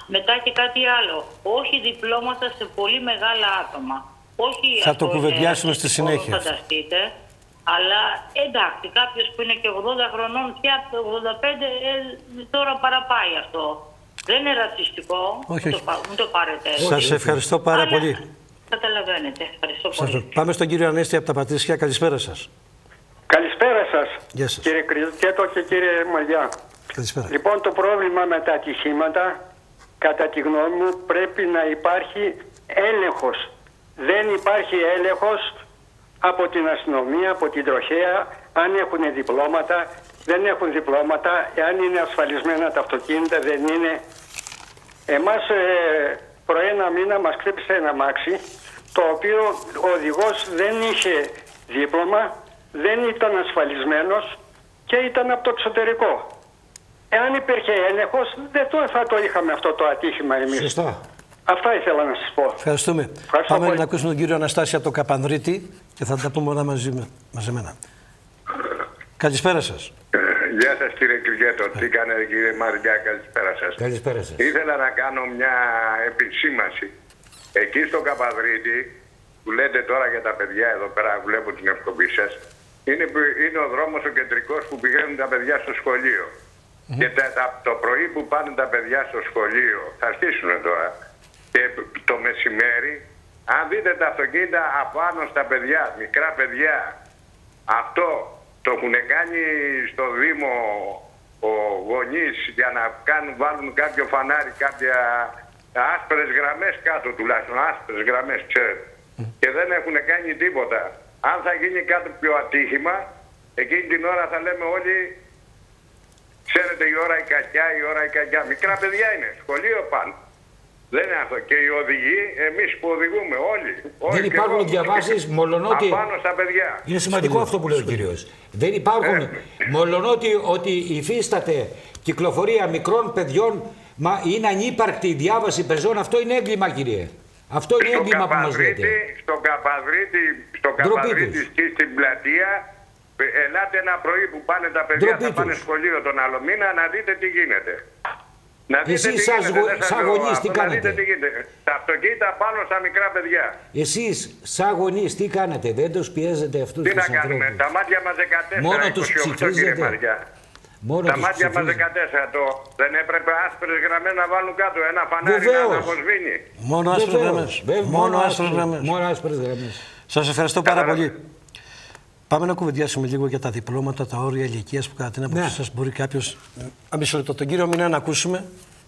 Μετά και κάτι άλλο. Όχι διπλώματα σε πολύ μεγάλα άτομα. Όχι θα το κουβεντιάσουμε στη συνέχεια. Φανταστείτε. Αλλά εντάξει, κάποιο που είναι και ογδόντα χρονών, πια ογδόντα πέντε, ε, τώρα παραπάει αυτό. Δεν είναι ρατσιστικό. Όχι, μην, όχι. το, μην το πάρετε. Σας ευχαριστώ πάρα αλλά, πολύ. Καταλαβαίνετε. Ευχαριστώ Σας... πολύ. Πάμε στον κύριο Ανέστη από τα Πατήσια. Καλησπέρα σας. Καλησπέρα σας, Γεια σας. κύριε Κρυζοκέτο και κύριε Μαριά. Καλησπέρα. Λοιπόν, το πρόβλημα με τα ατυχήματα, κατά τη γνώμη μου, πρέπει να υπάρχει έλεγχος. Δεν υπάρχει έλεγχος από την αστυνομία, από την τροχέα, αν έχουν διπλώματα, δεν έχουν διπλώματα, εάν είναι ασφαλισμένα τα αυτοκίνητα, δεν είναι. Εμάς ε, προ ένα μήνα μας κρύψε ένα μάξι, το οποίο ο οδηγός δεν είχε δίπλωμα, δεν ήταν ασφαλισμένος και ήταν από το εξωτερικό. Εάν υπήρχε έλεγχος, δεν το, θα το είχαμε αυτό το ατύχημα εμείς. Σωστά. Αυτά ήθελα να σας πω. Ευχαριστούμε. Ευχαριστώ Πάμε πολύ. να ακούσουμε τον κύριο Αναστάση από το Καπανδρίτη και θα τα πούμε όλα μαζί με, μαζεμένα. Καλησπέρα σας. Γεια σας κύριε Κρυγέτο, τι κάνετε κύριε Μαριά, καλησπέρα σας. Καλησπέρα σας. Ήθελα να κάνω μια επισήμαση. Εκεί στο Καπαδρίτη, που λέτε τώρα για τα παιδιά εδώ πέρα, βλέπω την εκπομπή σας, είναι, είναι ο δρόμος ο κεντρικός που πηγαίνουν τα παιδιά στο σχολείο. Mm. Και τα, τα, το πρωί που πάνε τα παιδιά στο σχολείο, θα αρχίσουν τώρα, και το μεσημέρι, αν δείτε τα αυτοκίνητα απάνω στα παιδιά, μικρά παιδιά, αυτό το έχουν κάνει στο Δήμο ο γονείς για να κάνουν, βάλουν κάποιο φανάρι, κάποια άσπρες γραμμές κάτω τουλάχιστον, άσπρες γραμμές, ξέρετε. Mm. Και δεν έχουν κάνει τίποτα. Αν θα γίνει κάτι πιο ατύχημα, εκείνη την ώρα θα λέμε όλοι, ξέρετε η ώρα η κακιά, η ώρα η κακιά. Μικρά παιδιά είναι, σχολείο πάνε. Δεν είναι αυτό. Και οι οδηγοί, εμείς που οδηγούμε, όλοι. Δεν όλοι υπάρχουν διαβάσεις, μολονότι. Απάνω στα παιδιά. Είναι σημαντικό αυτό που λέει ο κύριος. Δεν υπάρχουν, Ε. μολονότι ότι υφίσταται κυκλοφορία μικρών παιδιών, μα είναι ανύπαρκτη η διάβαση πεζών. Αυτό είναι έγκλημα, κύριε. Αυτό είναι Στο έγκλημα που μας λέτε. στο Καπαδρίτη, στο Καπαδρίτη και στην πλατεία, ελάτε ένα πρωί που πάνε τα παιδιά, Ντροπή θα πάνε τους. σχολείο τον άλλο μήνα, να δείτε τι γίνεται. Να δείτε Εσείς τι σαν γίνεται, γο- δεν σας σαν λέω γονείς αυτό, τι να κάνετε? δείτε τι γίνεται. Τα αυτοκίνητα πάνω στα μικρά παιδιά. Εσείς, σαν γονείς, τι κάνετε, δεν τους πιέζετε αυτούς Τι τους να κάνουμε, ανθρώπους? τα μάτια μας δεκατέσσερα, Μόνο τους είκοσι οκτώ, κύριε ψηφίζετε. Μαριά. Μόνο Τα τους μάτια μας ψηφίζετε. δεκατέσσερα, το δεν έπρεπε άσπρες γραμμές να βάλουν κάτω, ένα φανάρι Βεβαίως. να αποσβήνει. Μόνο άσπρες Βεβαίως, γραμμές. βεβαίως, Μόνο άσπρες γραμμές. Μόνο άσπρες γραμμές. Σας ευχαριστώ πάρα Καλά. πολύ. Πάμε να κουβεντιάσουμε λίγο για τα διπλώματα, τα όρια ηλικίας που κατά την άποψή Ναι. σας μπορεί κάποιος. Α, μισό λεπτό. Τον κύριο Μινά να ακούσουμε.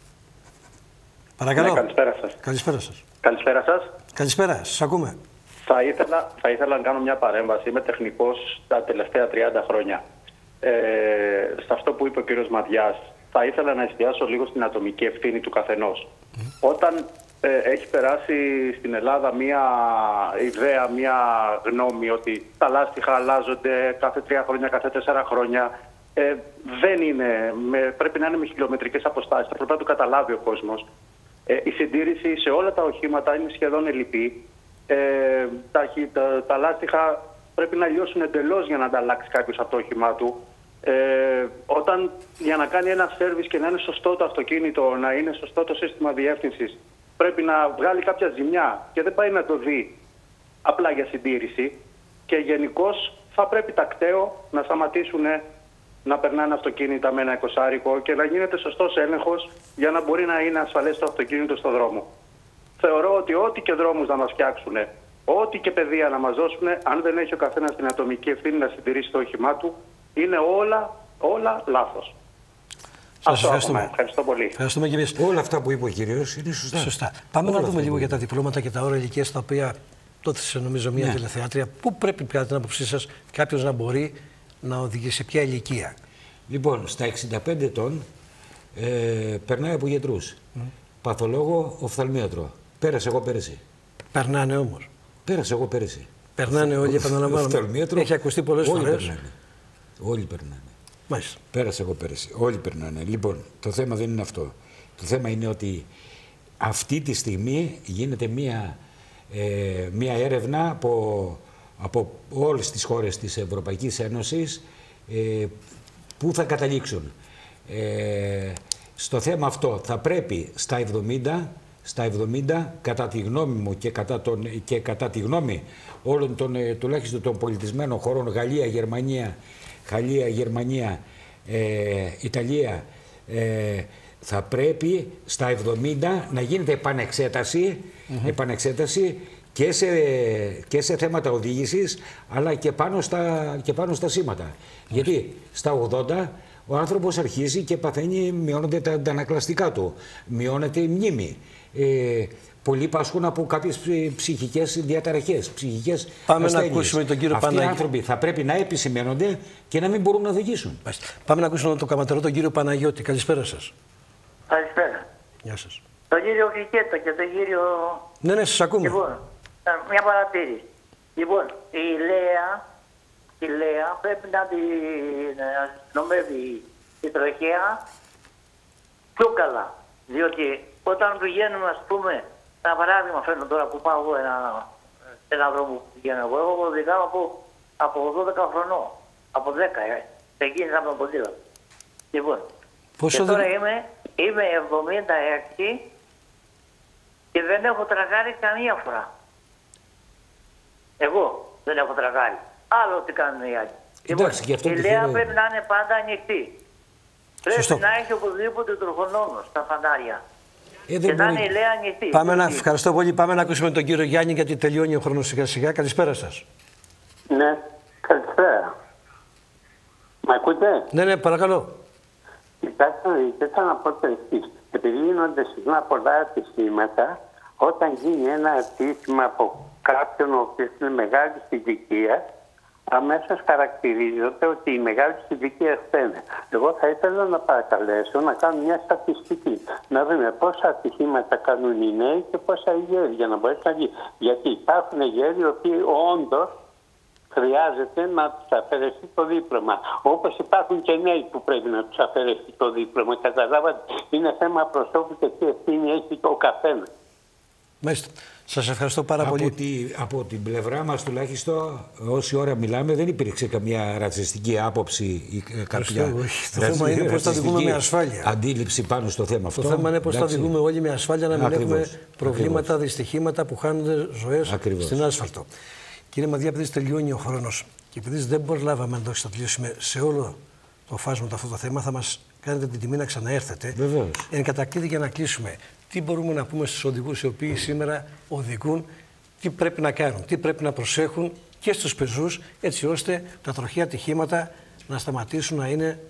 Παρακαλώ. Ναι, καλησπέρα σας. Καλησπέρα σας. Καλησπέρα σας. Καλησπέρα, σας ακούμε. Θα ήθελα, θα ήθελα να κάνω μια παρέμβαση. Είμαι τεχνικός τα τελευταία τριάντα χρόνια. Ε, σε αυτό που είπε ο κύριος Μαδιάς, θα ήθελα να εστιάσω λίγο στην ατομική ευθύνη του καθενός. Mm. Όταν ε, έχει περάσει στην Ελλάδα μια ιδέα, μια γνώμη ότι τα λάστιχα αλλάζονται κάθε τρία χρόνια, κάθε τέσσερα χρόνια, ε, δεν είναι, με, πρέπει να είναι με χιλιομετρικές αποστάσεις. Θα πρέπει να το καταλάβει ο κόσμος. Ε, η συντήρηση σε όλα τα οχήματα είναι σχεδόν ελλειπή. Ε, τα, τα, τα λάστιχα πρέπει να λιώσουν εντελώς για να ανταλλάξει κάποιος από το όχημά του. Ε, όταν για να κάνει ένα σέρβις και να είναι σωστό το αυτοκίνητο, να είναι σωστό το σύστημα διεύθυνσης, πρέπει να βγάλει κάποια ζημιά και δεν πάει να το δει απλά για συντήρηση. Και γενικώς θα πρέπει τακταίο να σταματήσουν να περνάνε αυτοκίνητα με ένα εικοσάρικο και να γίνεται σωστός έλεγχος για να μπορεί να είναι ασφαλές το αυτοκίνητο στο δρόμο. Θεωρώ ότι ό,τι και δρόμους να μας φτιάξουν, ό,τι και παιδεία να μας δώσουν, αν δεν έχει ο καθένας την ατομική ευθύνη να συντηρήσει το όχημά του, είναι όλα, όλα λάθος. Σας ευχαριστούμε. Ευχαριστώ πολύ. Ευχαριστούμε και εμείς. Όλα αυτά που είπε ο κύριος είναι σωστά. Σωστά. Πάμε Όλα να δούμε αυτά λίγο που για είπε. τα διπλώματα και τα όρια ηλικίας τα οποία τότε σε νομίζω μια Ναι. τηλεθεάτρια. Πού πρέπει, κατά την άποψή σας, κάποιος να μπορεί να οδηγήσει, σε ποια ηλικία? Λοιπόν, στα εξήντα πέντε ετών ε, περνάει από γιατρούς. Mm. Παθολόγο, οφθαλμίατρο. Πέρασε εγώ πέρυσι. Περνάνε όμως. Πέρασε εγώ πέρυσι. Περνάνε όλοι, επαναλαμβάνω. Οφθαλμίατρο. Έχει ακουστεί πολλές όλοι φορές. Περνάνε. Όλοι περνάνε. Μάλιστα. Πέρασε εγώ πέρυσι. Όλοι περνάνε. Λοιπόν, το θέμα δεν είναι αυτό. Το θέμα είναι ότι αυτή τη στιγμή γίνεται μία, ε, μία έρευνα από, από όλες τις χώρες της Ευρωπαϊκής Ένωσης ε, που θα καταλήξουν. Ε, στο θέμα αυτό θα πρέπει στα εβδομήντα, στα εβδομήντα κατά τη γνώμη μου και κατά, τον, και κατά τη γνώμη όλων των τουλάχιστον των πολιτισμένων χωρών, Γαλλία, Γερμανία, Γαλλία, Γερμανία, ε, Ιταλία, ε, θα πρέπει στα εβδομήντα να γίνεται επανεξέταση, mm-hmm. επανεξέταση και, σε, και σε θέματα οδήγησης, αλλά και πάνω στα, και πάνω στα σήματα. Mm-hmm. Γιατί στα ογδόντα ο άνθρωπος αρχίζει και παθαίνει, μειώνονται τα αντανακλαστικά του, μειώνεται η μνήμη. Ε, πολλοί πάσχουν από κάποιες ψυχικές διαταραχές, ψυχικές Πάμε ασθένειες. να ακούσουμε τον κύριο Αυτοί Παναγιώτη. οι άνθρωποι θα πρέπει να επισημαίνονται και να μην μπορούν να οδηγήσουν. Πάμε να ακούσουμε τον καματερό, τον κύριο Παναγιώτη. Καλησπέρα σας. Καλησπέρα. Γεια σας. Τον κύριο Κικέτο και τον κύριο... Ναι, ναι, σας ακούμε. Λοιπόν, μια παρατήρηση. Λοιπόν, η Λέα, η Λέα πρέπει να την νομεύει η τροχέα πιο καλά. Διότι όταν πηγαίνουμε, ας πούμε, ένα παράδειγμα φέρνω τώρα που πάω εγώ ένα, ένα δρόμο που πηγαίνω εγώ, εγώ οδηγάω από, από δώδεκα χρονών, από δέκα, ε, ξεκίνησα από τον ποδήλατο. Λοιπόν, Πόσο και τώρα δι... είμαι, είμαι εβδομήντα έξι και δεν έχω τραγάρει καμία φορά. Εγώ δεν έχω τραγάρει. Άλλο τι κάνουν οι άλλοι. Εντάξει, λοιπόν, η Λέα θέλω... πρέπει να είναι πάντα ανοιχτή. Πρέπει Σωστό. να έχει οπωσδήποτε τροχονόμο στα φανάρια. Ε, και να μπορεί... είναι η Λέα ανοιχτή. Πάμε να... Ευχαριστώ πολύ. Πάμε να ακούσουμε τον κύριο Γιάννη, γιατί τελειώνει ο χρόνος σιγά σιγά. Καλησπέρα σας. Ναι, καλησπέρα. Μ' ακούτε? Ναι, ναι, παρακαλώ. Κοιτάξτε, ήθελα να πω το εξής. Επειδή γίνονται συχνά πολλά ατυχήματα, όταν γίνει ένα ατύχημα από κάποιον ο οποίος είναι μεγάλη ηλικία, αμέσως χαρακτηρίζεται ότι οι μεγάλη ηλικία φταίνε. Εγώ θα ήθελα να παρακαλέσω να κάνω μια στατιστική. Να δούμε πόσα ατυχήματα κάνουν οι νέοι και πόσα οι γέροι, για να μπορέσει να γίνει. Γιατί υπάρχουν γέροι οι οποίοι όντως χρειάζεται να τους αφαιρεθεί το δίπλωμα. Όπως υπάρχουν και νέοι που πρέπει να τους αφαιρεθεί το δίπλωμα. Καταλάβατε, είναι θέμα προσώπου και τι ευθύνη έχει ο καθένας. Μάλιστα. Σας ευχαριστώ πάρα από πολύ. Τη, από την πλευρά μας τουλάχιστον, όση ώρα μιλάμε, δεν υπήρξε καμία ρατσιστική άποψη ή κάποια Το θέμα είναι πώς θα οδηγούμε με ασφάλεια. Αντίληψη πάνω στο θέμα αυτό. Το θέμα είναι πώς θα οδηγούμε όλοι με ασφάλεια, να μην Ακριβώς. έχουμε προβλήματα, Ακριβώς. δυστυχήματα που χάνονται ζωές Ακριβώς. στην άσφαλτο. Κύριε Μαδιά, επειδή τελειώνει ο χρόνος και επειδή δεν προλάβαμε να το εξατλήσουμε σε όλο το φάσμα αυτό το θέμα, θα μας κάνετε την τιμή να ξαναέρθετε. Βεβαίως. Εν κατακλείδη, για να κλείσουμε, τι μπορούμε να πούμε στους οδηγούς οι οποίοι σήμερα οδηγούν, τι πρέπει να κάνουν, τι πρέπει να προσέχουν και στους πεζούς, έτσι ώστε τα τροχαία ατυχήματα να σταματήσουν να είναι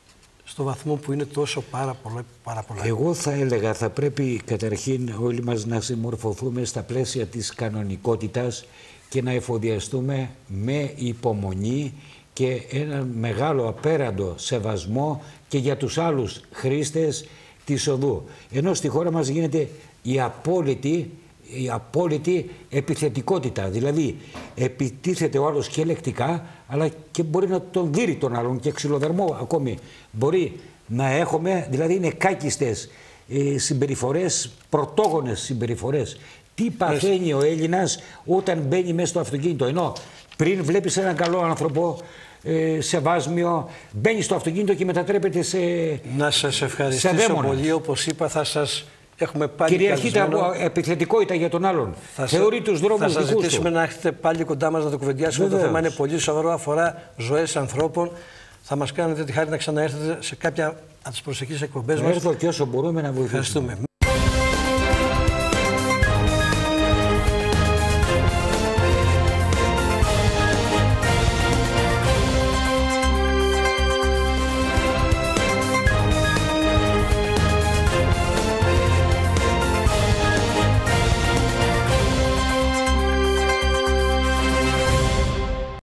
στο βαθμό που είναι τόσο πάρα πολλά. Πάρα πολλά. Εγώ θα έλεγα θα πρέπει καταρχήν όλοι μας να συμμορφωθούμε στα πλαίσια της κανονικότητας και να εφοδιαστούμε με υπομονή και ένα μεγάλο απέραντο σεβασμό και για τους άλλους χρήστες της οδού. Ενώ στη χώρα μας γίνεται η απόλυτη, η απόλυτη επιθετικότητα. Δηλαδή επιτίθεται ο άλλος και λεκτικά, αλλά και μπορεί να τον δείρει τον άλλον και ξυλοδαρμό ακόμη. Μπορεί να έχουμε, δηλαδή είναι κάκιστες ε, συμπεριφορές, πρωτόγονες συμπεριφορές. Τι παθαίνει ο Έλληνας όταν μπαίνει μέσα στο αυτοκίνητο, ενώ πριν βλέπεις έναν καλό άνθρωπο ε, σε βάσμιο, μπαίνει στο αυτοκίνητο και μετατρέπεται σε Να σας ευχαριστήσω πολύ, όπως είπα θα σας έχουμε πάλι κυριαρχεί καλεσμένο. τα επιθετικότητα για τον άλλον. Θα Θεωρεί τους δρόμους Θα σας δικούς ζητήσουμε του. να έρθετε πάλι κοντά μας να το κουβεντιάσουμε. Βεβαίως. Το θέμα είναι πολύ σοβαρό, αφορά ζωές ανθρώπων. Θα μας κάνετε τη χάρη να ξαναέρθετε σε κάποια από τις προσεχείς εκπομπές μας. Έρθω και όσο μπορούμε να βοηθήσουμε. Ευχαριστούμε.